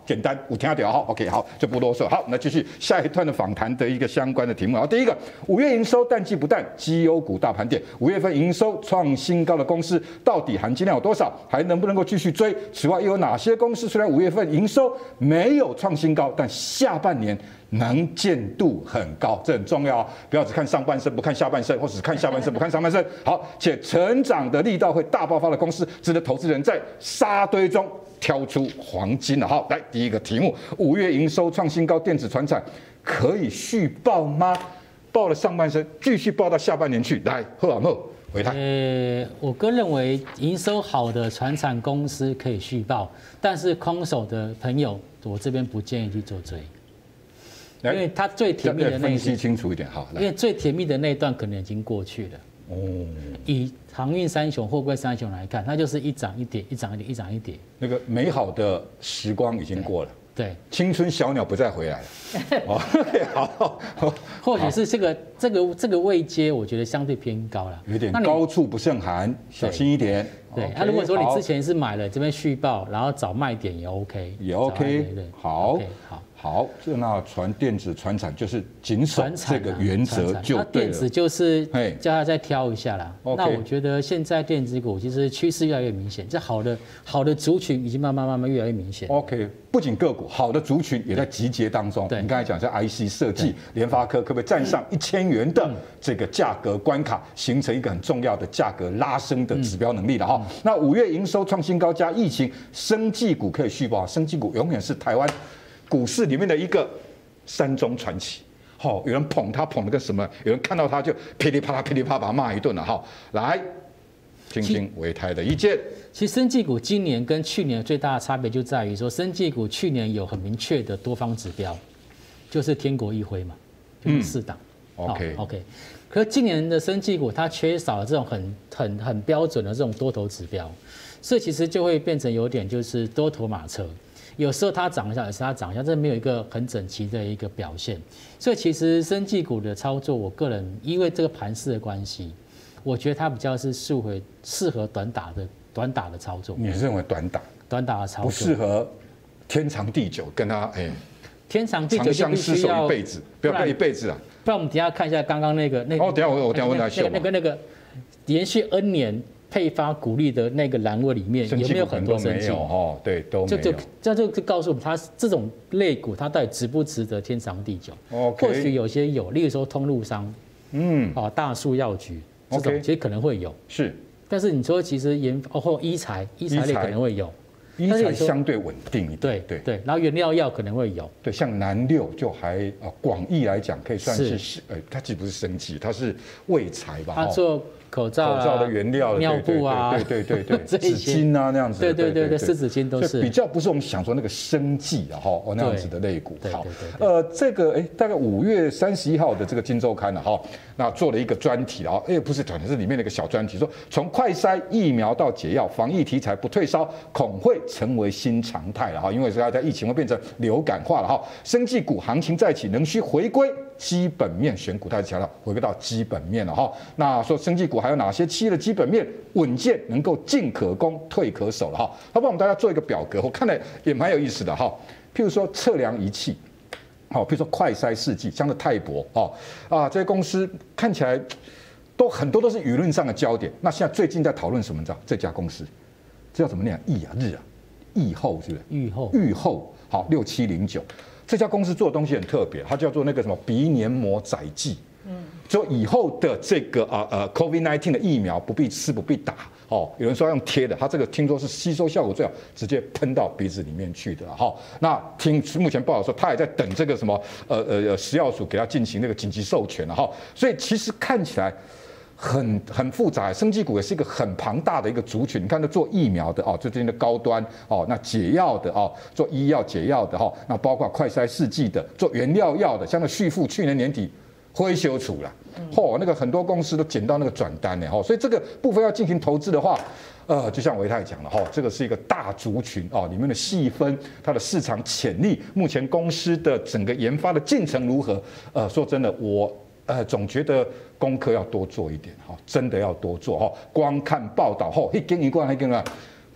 简单，五听掉，好 ，OK， 好，就不啰嗦。好，那继续下一段的访谈的一个相关的题目。好，第一个，五月营收淡季不淡，绩优股大盘点，五月份营收创新高的公司到底含金量有多少？还能不能够继续追？此外，又有哪些公司虽然五月份营收没有创新高，但下半年能见度很高，这很重要哦。不要只看上半身不看下半身，或者只看下半身不看上半身。好，且成长的力道会大爆发的公司，值得投资人在沙堆中挑出黄金了。好，来第一个题目：五月营收创新高，电子传产可以续报吗？报了上半身，继续报到下半年去。来，贺阿茂回答。 呃，我个人认为营收好的传产公司可以续报，但是空手的朋友，我这边不建议去做追。因为它最甜蜜的那一段， 分析清楚一点好。 因为最甜蜜的那一段可能已经过去了。哦。以航运三雄、货柜三雄来看，它就是一涨一跌，一涨一跌，一涨一跌。 那个美好的时光已经过了。 对。 青春小鸟不再回来了。哦，好。 或许是这个这个这个位阶，我觉得相对偏高了。 有点高处不胜寒，小心一点。 对。那如果说你之前是买了这边续报，然后找卖点也 OK。 也 OK。好。 好。 好，这那传电子传产就是谨守这个原则就对了。 那电子就是叫他再挑一下啦。那我觉得现在电子股其实趋势越来越明显，这好的好的族群已经慢慢慢慢越来越明显。 OK， 不仅个股，好的族群也在集结当中。你刚才讲像 I C 设计，联发科可不可以站上一千元的这个价格关卡，形成一个很重要的价格拉升的指标能力了哈？那五月营收创新高加疫情，生技股可以续报，生技股永远是台湾股市里面的一个山中传奇，好，有人捧他捧的跟什么？有人看到他就噼里啪啦噼里啪啦骂一顿了哈。来，听听唯泰的意见。 其实生技股今年跟去年最大的差别就在于说，生技股去年有很明确的多方指标，就是天国一辉嘛，就是四档。 嗯、OK OK， 可是今年的生技股它缺少了这种很很很标准的这种多头指标，所以其实就会变成有点就是多头马车。有时候它涨一下，有时候它涨一下，这没有一个很整齐的一个表现。所以其实生技股的操作，我个人因为这个盘势的关系，我觉得它比较是适合适合短打的短打的操作。 你认为短打？ 短打的操作不适合天长地久，跟它哎， 天长地久就必须要一辈子，不要跟一辈子啊。 不然我们等一下看一下刚刚那个那个。哦，等一下我我等一下问他秀。 那个那个连续 N 年。配发股利的那个栏位里面有没有很多生技？ 哦，对，都没有。 就就这就就告诉我们，它这种类股它到底值不值得天长地久？或许有些有，例如说通路商，嗯，哦，大树药局这种其实可能会有。 是， 但是你说其实研哦或医材医材类可能会有， 医材相对稳定一点。 对对对，然后原料药可能会有。 对，像南六就还啊广义来讲可以算是呃，它既不是生技，它是卫材吧？ 它做。口罩、啊、 口罩的原料、 尿布啊， 对对对对对，纸巾啊那样子， 对对对对，湿纸巾都是比较不是我们想说那个生技啊哈哦那样子的类股。 好， 呃，这个哎，大概五月三十一号的这个《今周刊》了哈，那做了一个专题啊，哎不是专题，是里面的一个小专题，说从快筛疫苗到解药，防疫题材不退烧，恐会成为新常态了哈，因为大家疫情会变成流感化了哈，生技股行情再起，仍需回归基本面选股，大家强调回归到基本面了哈。那说生技股还有哪些企业的基本面稳健，能够进可攻退可守了哈？他帮我们大家做一个表格，我看了也蛮有意思的哈。譬如说测量仪器，好，譬如说快筛试剂，像是泰博哦啊这些公司看起来都很多都是舆论上的焦点。那现在最近在讨论什么？你知道这家公司这叫怎么念？易啊日啊，易后是不是？ 裕后， 裕后好六七零九。这家公司做的东西很特别，它叫做那个什么鼻黏膜载剂，嗯，就以后的这个啊呃 COVID 十九 的疫苗不必吃不必打哦，有人说要用贴的，它这个听说是吸收效果最好，直接喷到鼻子里面去的哈。那听目前报道说，他也在等这个什么呃呃食药署给他进行那个紧急授权了哈，所以其实看起来。很很复杂，生技股也是一个很庞大的一个族群。你看，它做疫苗的哦，最近的高端哦，那解药的哦，做医药解药的哈，那包括快筛试剂的，做原料药的，像那旭富去年年底灰修除了，嚯，那个很多公司都捡到那个转单呢，哈，所以这个部分要进行投资的话，呃，就像唯泰讲了哈，这个是一个大族群哦，里面的细分它的市场潜力，目前公司的整个研发的进程如何？呃，说真的，我。呃，总觉得功课要多做一点哈，真的要多做哈。光看报道后，一跟一贯，一跟一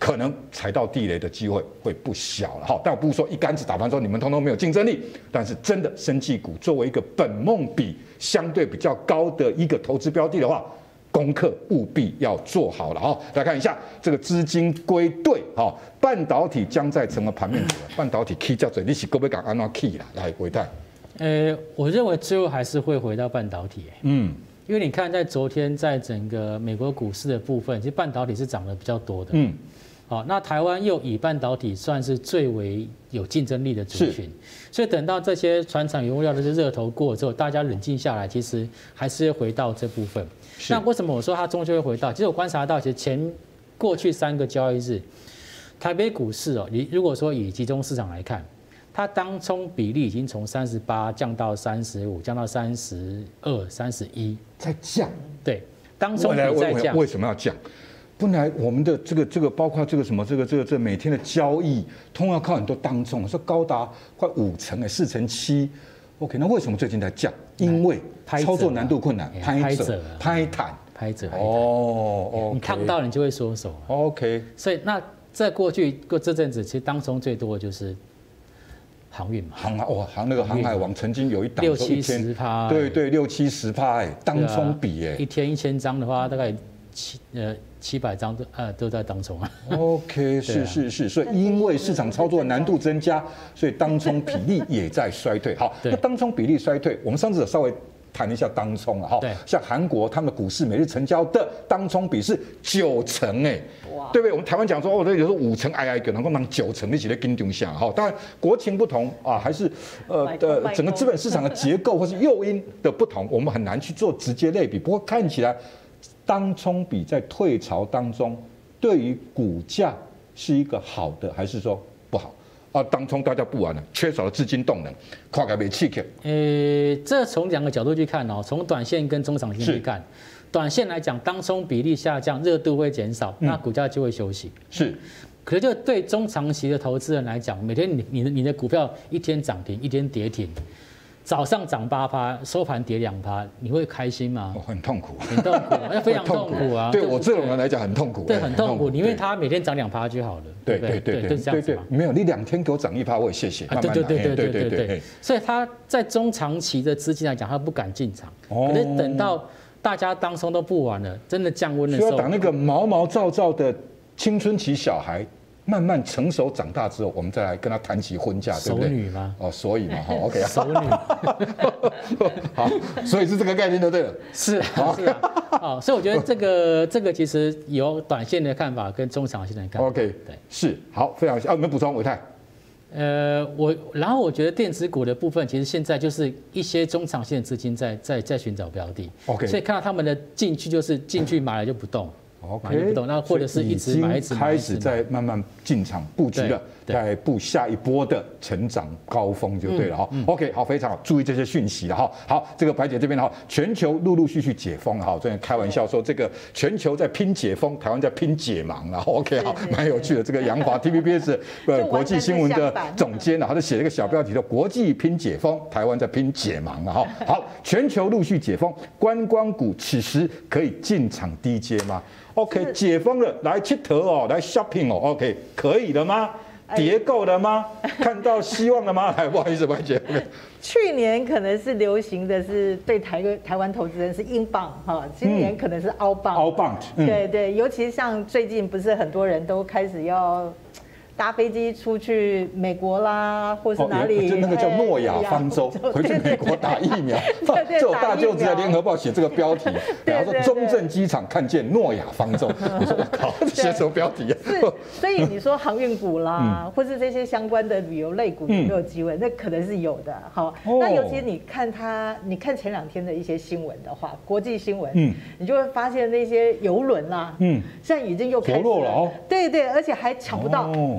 可能踩到地雷的机会会不小了哈。但我不是说一竿子打翻说你们通通没有竞争力，但是真的生技股作为一个本梦比相对比较高的一个投资标的的话，功课务必要做好了哈。来看一下这个资金归队哈，半导体将在成为盘面股，半导体 key 叫做你是够不敢安怎 key 啦？来回泰， 呃，我认为最后还是会回到半导体， 嗯。 因为你看，在昨天在整个美国股市的部分，其实半导体是涨得比较多的。嗯，好，那台湾又以半导体算是最为有竞争力的族群，所以等到这些传产原物料的热头过之后，大家冷静下来，其实还是会回到这部分。那为什么我说它终究会回到？其实我观察到，其实前过去三个交易日，台北股市哦，你如果说以集中市场来看。它当冲比例已经从三十八降到三十五，降到三十二、三十一， 在降。 对，当冲比在降。 为什么要降？本来我们的这个这个包括这个什么这个这个这每天的交易，通常靠很多当冲，说高达快五成哎，四成七。OK， 那为什么最近在降？因为操作难度困难， 拍者、 拍坦、 拍者。 哦， 你看不到你就会缩手。 OK， 所以那在过去过这阵子，其实当冲最多的就是。航运嘛， 航海哇，航那个航海王曾经有一档六七十趴， 对对，六七十趴哎，当冲比哎， 一天一千张的话，大概七呃七百张都呃都在当冲啊。 OK， 是是是，所以因为市场操作难度增加，所以当冲比例也在衰退。好，那当冲比例衰退，我们上次有稍微谈一下当冲啊，哈，像韩国他们的股市每日成交的当冲比是九成哎。对不对？我们台湾讲说哦，这有时候五成，哎呀，可能够拿九成，一起来跟丢下哈。当然国情不同啊，还是呃的整个资本市场的结构或是诱因的不同，我们很难去做直接类比。不过看起来，当冲比在退潮当中，对于股价是一个好的，还是说不好？啊，当冲大家不玩了，缺少了资金动能，跨改没气克。 呃，这从两个角度去看哦，从短线跟中长线去看。短线来讲，当冲比例下降，热度会减少，那股价就会休息。 是， 可是就对中长期的投资人来讲，每天你你的你的股票一天涨停，一天跌停，早上涨八趴，收盘跌两趴，你会开心吗？ 很痛苦， 很痛苦，那非常痛苦啊！ 对我这种人来讲很痛苦， 对，很痛苦，因为它每天涨两趴就好了。 对对对对，对对，没有你两天给我涨一趴，我也谢谢。 对对对对对对对，所以他在中长期的资金来讲，他不敢进场，可是等到。大家当冲都不玩了，真的降温的时候， 需要等那个毛毛躁躁的青春期小孩慢慢成熟长大之后，我们再来跟他谈起婚嫁，对不对？ 熟女吗？ 哦，所以嘛，哈 ，OK， 熟女， 好，所以是这个概念就对了。 是啊，是啊，好，所以我觉得这个这个其实有短线的看法跟中长线的看法。 OK， 对，是好，非常啊，我们补充伟泰。 呃，我然后我觉得电子股的部分，其实现在就是一些中长线资金在在在寻找标的 ，OK， 所以看到他们的进去就是进去买了就不动 ，OK， 买就不动，那或者是一直买一直开始在慢慢进场布局了，在布下一波的成长高峰就对了哈。OK， 好，非常好，注意这些讯息了哈。好，这个白姐这边哈，全球陆陆续续解封了哈，昨天开玩笑说这个全球在拼解封，台湾在拼解盲了。OK， 好，蛮有趣的。这个杨华 T V B S 呃国际新闻的总监呢，他就写了一个小标题叫“国际拼解封，台湾在拼解盲”了哈。好，全球陆续解封，观光股此时可以进场低接吗？OK， 解封了，来吃头哦，来 shopping 哦 ，OK， 可以了吗？跌够了吗？看到希望了吗？哎，不好意思，白姐。 去年可能是流行的是对台台湾投资人是英镑哈，今年可能是澳镑。 澳镑， 对对，尤其像最近不是很多人都开始要。搭飞机出去美国啦，或是哪里？ 就那个叫诺亚方舟，回去美国打疫苗。这有大舅子在联合报写这个标题，然后说中正机场看见诺亚方舟。我说我靠，写什么标题啊？ 所以你说航运股啦，或是这些相关的旅游类股有没有机会？那可能是有的。好，那尤其你看它，你看前两天的一些新闻的话，国际新闻，嗯，你就会发现那些邮轮啦，嗯，现在已经又开始了，对对，而且还抢不到。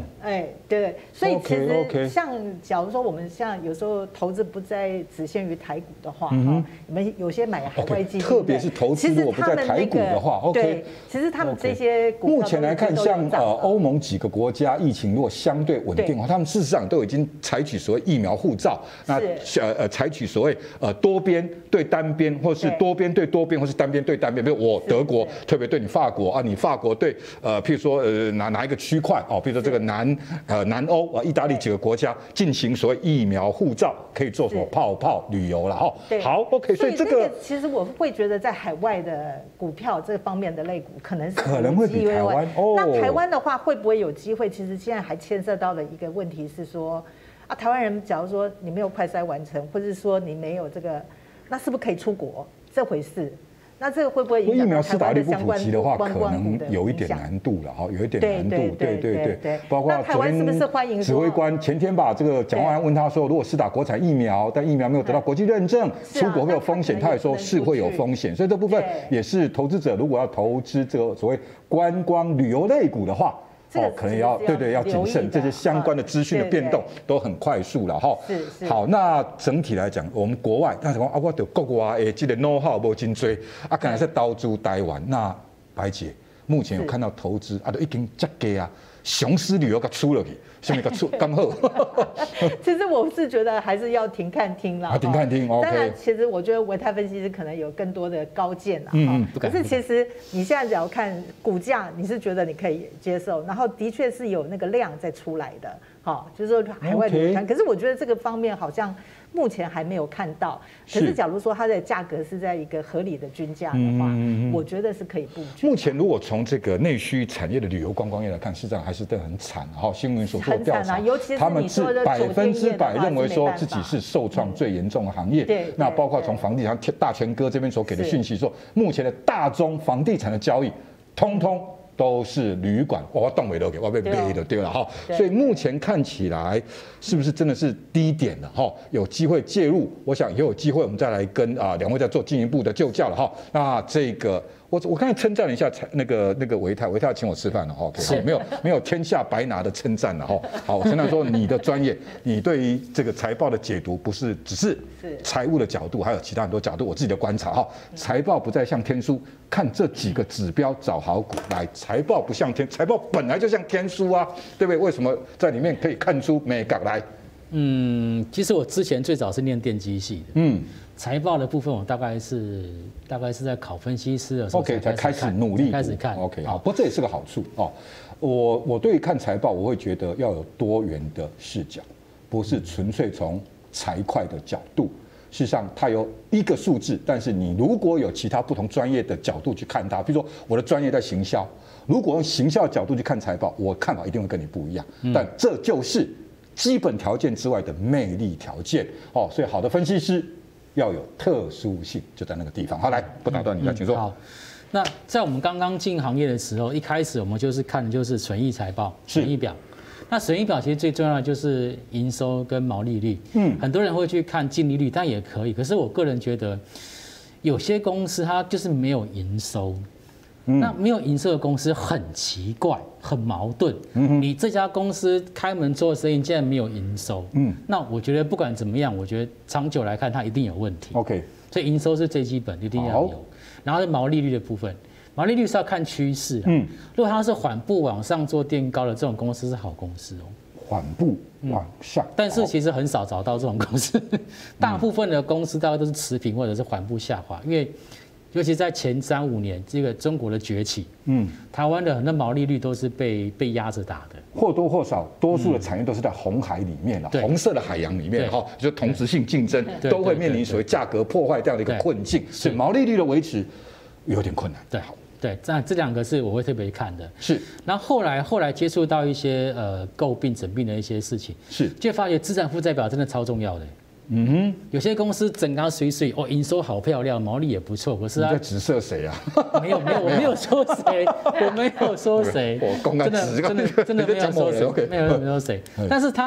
哎，对，所以其 OK，OK 实像假如说我们像有时候投资不再只限于台股的话，哈、 嗯， 你们有些买海外基金， 特别是投资如果不在台股的话 ，OK， 对，其实他们这些股票目前来看，像呃欧盟几个国家疫情如果相对稳定的话，他们事实上都已经采取所谓疫苗护照，那呃呃采取所谓呃多边对单边，或是多边对多边，或是单边对单边，比如我德国特别对你法国啊，你法国对呃譬如说呃哪哪一个区块哦，比如说这个南呃南欧啊，意大利几个国家进行所谓疫苗护照，可以做什么泡泡旅游了哈。好 ，OK， 所以这个其实我会觉得在海外的股票这方面的类股可能是可能会比台湾哦。 那台湾的话会不会有机会？其实现在还牵涉到的一个问题是说啊，台湾人假如说你没有快筛完成，或者是说你没有这个，那是不是可以出国这回事？那这个会不会影响疫苗施打率不普及的话，可能有一点难度了哈，有一点难度。对对对，包括台湾是不是欢迎指挥官前天把这个蒋万安问他说，如果施打国产疫苗，但疫苗没有得到国际认证，出国会有风险，他也说是会有风险，所以这部分也是投资者如果要投资这个所谓观光旅游类股的话。哦，可能要对对要谨慎，这些相关的资讯的变动都很快速了哈。 是是。 好，那整体来讲，我们国外，但是讲啊，我对国外的这个 know how 无真多，啊，可能是投资台湾。那白姐目前有看到投资啊，都已经这个啊，雄狮旅游给出了去，下面给出刚好。 其实我是觉得还是要停看听啦。 啊，停看听 ，OK。 当然，其实我觉得维泰分析师可能有更多的高见啦。 嗯嗯。可是其实你现在只要看股价，你是觉得你可以接受，然后的确是有那个量在出来的，好，就是说海外流通。可是我觉得这个方面好像目前还没有看到。可是假如说它的价格是在一个合理的均价的话，嗯、我觉得是可以布局。 目前如果从这个内需产业的旅游观光业来看，市场还是都很惨。哈，新闻所做的调查， 啊、尤其是他们是百分之百认为说自己是受创最严重的行业。 对、嗯， 那包括从房地产大全哥这边所给的讯息说，目前的大宗房地产的交易，通通都是旅馆，我动尾都给我被背的对了哈。所以目前看起来是不是真的是低点了哈？有机会介入，我想也有机会我们再来跟啊两位再做进一步的就教了哈。那这个。我我刚才称赞了一下那个那个维泰，维泰请我吃饭了哈，没有没有天下白拿的称赞了哈。好，我称赞说你的专业，你对于这个财报的解读不是只是财务的角度，还有其他很多角度，我自己的观察哈。财报不再像天书，看这几个指标找好股来。财报不像天，财报本来就像天书啊，对不对？为什么在里面可以看出美感来？ 嗯，其实我之前最早是念电机系的，嗯，财报的部分我大概是大概是在考分析师的时候 ，OK 才开始努力开始看 ，OK 好，不过这也是个好处哦。我我对于看财报，我会觉得要有多元的视角，不是纯粹从财会的角度。事实上，它有一个数字，但是你如果有其他不同专业的角度去看它，比如说我的专业在行销，如果用行销角度去看财报，我看法一定会跟你不一样。但这就是基本条件之外的魅力条件哦，所以好的分析师要有特殊性，就在那个地方。好，来不打断你了，请说。 好，那在我们刚刚进行业的时候，一开始我们就是看的就是损益财报、损益表。那损益表其实最重要的就是营收跟毛利率。嗯，很多人会去看净利率，但也可以。可是我个人觉得，有些公司它就是没有营收。那没有营收的公司很奇怪，很矛盾。嗯、你这家公司开门做生意，竟然没有营收。嗯，那我觉得不管怎么样，我觉得长久来看，它一定有问题。 OK， 所以营收是最基本，一定要有。然后是毛利率的部分，毛利率是要看趋势。嗯，如果它是缓步往上做垫高的这种公司是好公司哦。 缓步往上， 但是其实很少找到这种公司，大部分的公司大概都是持平或者是缓步下滑，因为。尤其在前三五年，这个中国的崛起，嗯，台湾的很多毛利率都是被被压着打的， 或多或少，多数的产业都是在红海里面了，红色的海洋里面哈，就同质性竞争都会面临所谓价格破坏这样的一个困境，所以毛利率的维持有点困难。 对，对，这这两个是我会特别看的。 是， 然后后来后来接触到一些呃诟病、整病的一些事情， 是， 就发觉资产负债表真的超重要的。嗯哼，有些公司整个水水哦，营收好漂亮，毛利也不错，可是你在指涉谁啊？ 没有没有，我没有说谁，我没有说谁， 我公开真的真的真的没有说谁，没有没有谁。但是他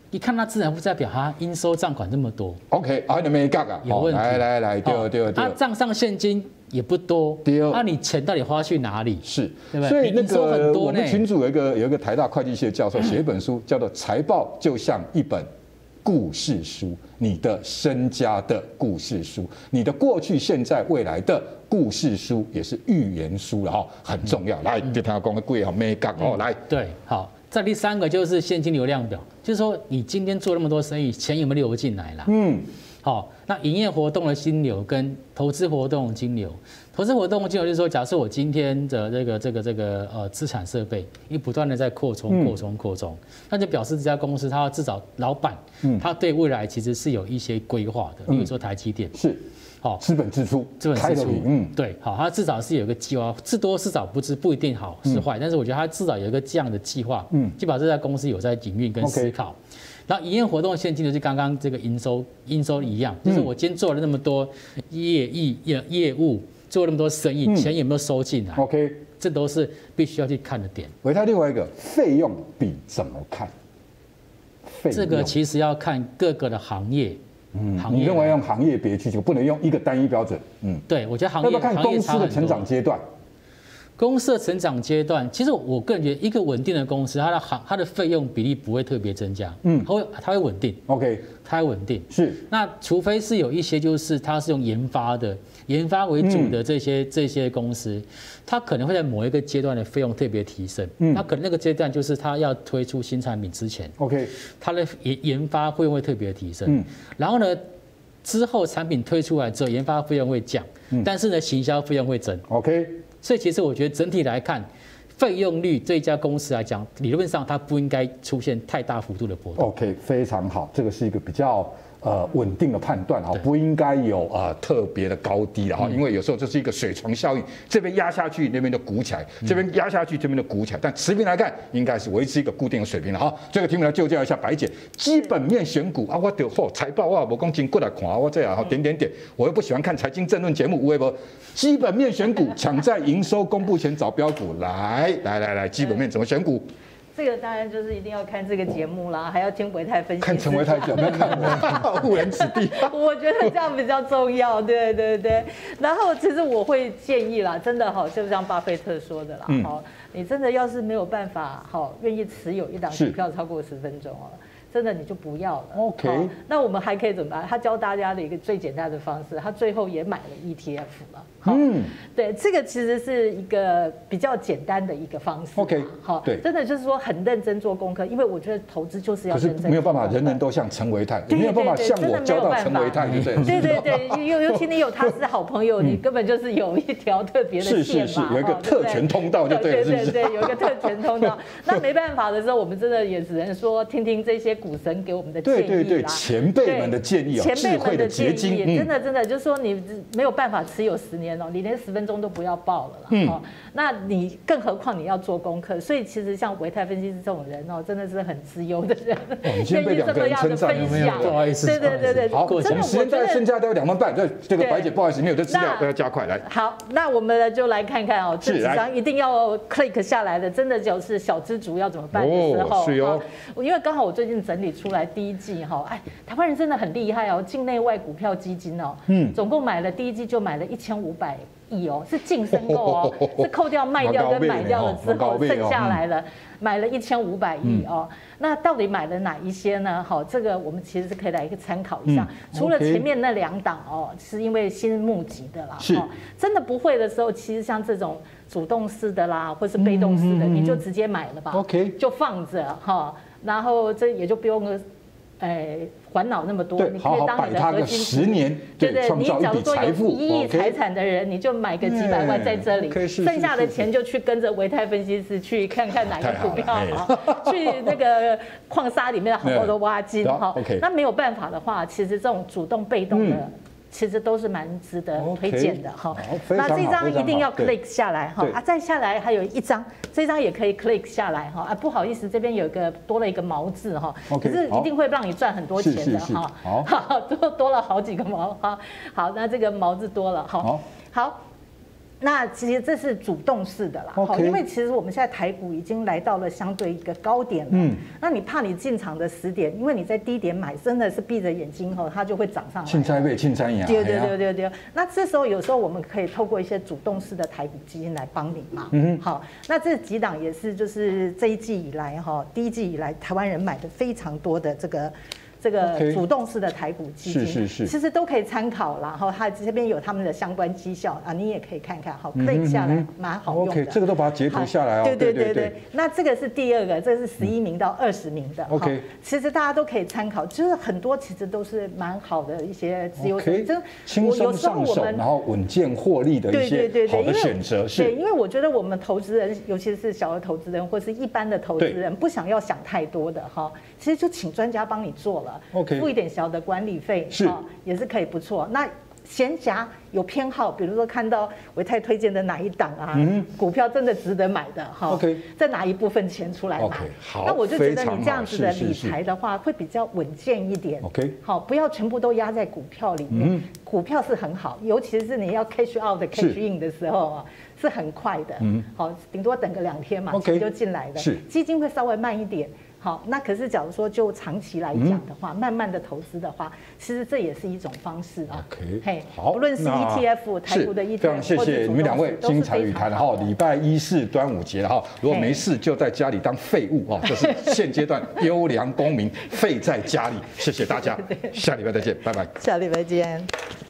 一看它资产负债表，哈，应收账款这么多 ，OK， 啊，你没杠啊， 有问题。 来来来，对对对， 它账上现金也不多，那、啊、你钱到底花去哪里？ 是， 对不对？ 所以那个我们群组有一个有一个台大会计系的教授写一本书，叫做《财报就像一本故事书》，你的身家的故事书，你的过去、现在、未来的故事书，也是预言书了哈，很重要。来，就听我讲个贵哈，没杠哦，来， 对，好。再第三个就是现金流量表，就是说你今天做那么多生意，钱有没有流进来啦？嗯，好，那营业活动的金流跟投资活动的金流，投资活动的金流就是说，假设我今天的这个这个这个呃资产设备，你不断的在扩充、扩充、扩充，那就表示这家公司它至少老板，嗯，他对未来其实是有一些规划的，例如说台积电是。好，资本支出， 资本支出，嗯，对，好，它至少是有一个计划，是多是少不知不一定好是坏，但是我觉得它至少有一个这样的计划，嗯，就把这家公司有在营运跟思考。然后营业活动现金流就刚刚这个营收营收一样，就是我今天做了那么多业业业业务，做了那么多生意，钱有没有收进来 ？OK， 这都是必须要去看的点。 维泰另外一个费用比怎么看？ 这个其实要看各个的行业。 嗯，你认为用行业别去就不能用一个单一标准？嗯， 对，我觉得行业要不要看公司的成长阶段？ 公司的成长阶段，其实我个人觉得，一个稳定的公司，它的行它的费用比例不会特别增加，嗯，它会它会稳定 ，OK， 它会稳定是。 那除非是有一些就是它是用研发的，研发为主的这些、嗯、这些公司，它可能会在某一个阶段的费用特别提升，嗯，那可能那个阶段就是它要推出新产品之前 ，OK， 它的研研发费用会特别提升，嗯，然后呢，之后产品推出来之后，研发费用会降，嗯，但是呢，行销费用会增 ，OK。 所以其实我觉得整体来看，费用率对一家公司来讲，理论上它不应该出现太大幅度的波动。 OK， 非常好，这个是一个比较呃稳定的判断哈，不应该有呃特别的高低了哈，因为有时候这是一个水床效应，这边压下去，那边就鼓起来，这边压下去，这边就鼓起来。但持平来看，应该是维持一个固定的水平了哈。这个题目来就教一下白姐，基本面选股啊，我得嚯财报哇，我讲经过来看啊，我这样哈点点点，我又不喜欢看财经政论节目，有没有？基本面选股，抢在营收公布前找标股，来来来来，基本面怎么选股？ 这个当然就是一定要看这个节目啦，还要听维泰分析。 看陈维泰有没有看过？误人子弟。 我觉得这样比较重要，对对对。然后其实我会建议啦，真的哈，就像巴菲特说的啦，好、嗯，你真的要是没有办法好愿意持有一档股票超过十分钟哦。真的你就不要了。 OK， 那我们还可以怎么办？他教大家的一个最简单的方式，他最后也买了 E T F 了。嗯，对，这个其实是一个比较简单的一个方式。 OK， 好，对，真的就是说很认真做功课，因为我觉得投资就是要认真。 可是没有办法，人人都像陈维泰，没有办法像我教到陈维泰，对不对？ 对对对，尤尤其你有他是好朋友，你根本就是有一条特别的线嘛， 是是是，有一个特权通道就对了， 对对对，有一个特权通道。那没办法的时候，我们真的也只能说听听这些股神给我们的建议啦， 对对对，前辈们的建议啊，智慧的结晶， 真的真的就是说你没有办法持有十年哦，你连十分钟都不要报了啦。嗯，那你更何况你要做功课，所以其实像维泰分析师这种人哦，真的是很资优的人， 愿意这么样的分享。不好意思， 对对对对， 好，我们时间在剩下都有两分半，这这个白姐不好意思，没有这资料，都要加快来。 好，那我们就来看看哦，这几张一定要 click 下来的，真的就是小资族要怎么办的时候， 是哦， 因为刚好我最近整理出来第一季哈，哎，台湾人真的很厉害哦，境内外股票基金哦，嗯，总共买了第一季就买了一千五百亿哦，是净申购哦，是扣掉卖掉跟买掉了之后剩下来了，买了一千五百亿哦。那到底买了哪一些呢？好，这个我们其实是可以来一个参考一下。除了前面那两档哦，是因为新募集的啦， 是真的不会的时候，其实像这种主动式的啦，或是被动式的，你就直接买了吧 ，OK， 就放着哈，然后这也就不用哎，烦恼那么多，你可以当你的核心十年， 对对，你假如说有一亿财产的人，你就买个几百万在这里，剩下的钱就去跟着维泰分析师去看看哪个股票好，去那个矿沙里面好好的挖金哈。那没有办法的话，其实这种主动被动的。其实都是蛮值得推荐的哈。那这张一定要 click 下来哈啊，再下来还有一张，这张也可以 click 下来哈啊。不好意思，这边有个多了一个毛字哈，可是一定会让你赚很多钱的哈。好，多多了好几个毛哈。好，那这个毛字多了哈。好， 那其实这是主动式的啦， okay. 因为其实我们现在台股已经来到了相对一个高点了。嗯，那你怕你进场的时点，因为你在低点买，真的是闭着眼睛后它就会涨上来。 青菜味，青菜芽。 对对对对对。那这时候有时候我们可以透过一些主动式的台股基金来帮你嘛。嗯好，那这几档也是就是这一季以来哈，第一季以来台湾人买的非常多的这个。这个主动式的台股基金， 是是是， 其实都可以参考啦。然后它这边有他们的相关绩效啊，你也可以看看，好 ，click 下来蛮好用的。 OK， 这个都把它截图下来哦。 对对对对。那这个是第二个，这是十一名到二十名的。OK， 其实大家都可以参考，就是很多其实都是蛮好的一些自由 ，OK， 轻松上手，然后稳健获利的一些好的选择。是， 对，因为我觉得我们投资人，尤其是小额投资人或是一般的投资人，不想要想太多的哈，其实就请专家帮你做了。OK， 付一点小的管理费是、哦、也是可以不错。那闲暇有偏好，比如说看到维泰推荐的哪一档啊，嗯、股票真的值得买的哈， OK， 再拿一部分钱出来买。 Okay， 好， 那我就觉得你这样子的理财的话，会比较稳健一点。 OK， 好，不要全部都压在股票里面。嗯、股票是很好，尤其是你要 cash out 的 cash in 的时候啊，是很快的。嗯，好，顶多等个两天嘛，钱就进来了。是，基金会稍微慢一点。好，那可是假如说就长期来讲的话，嗯、慢慢的投资的话，其实这也是一种方式啊。 OK， 嘿， 好， 不论是 E T F 台股的 E T F， 非常谢谢你们两位精彩语谈哈。礼拜一是端午节哈，如果没事就在家里当废物啊，这是现阶段优良公民废在家里。谢谢大家，下礼拜再见，拜拜。 下礼拜见。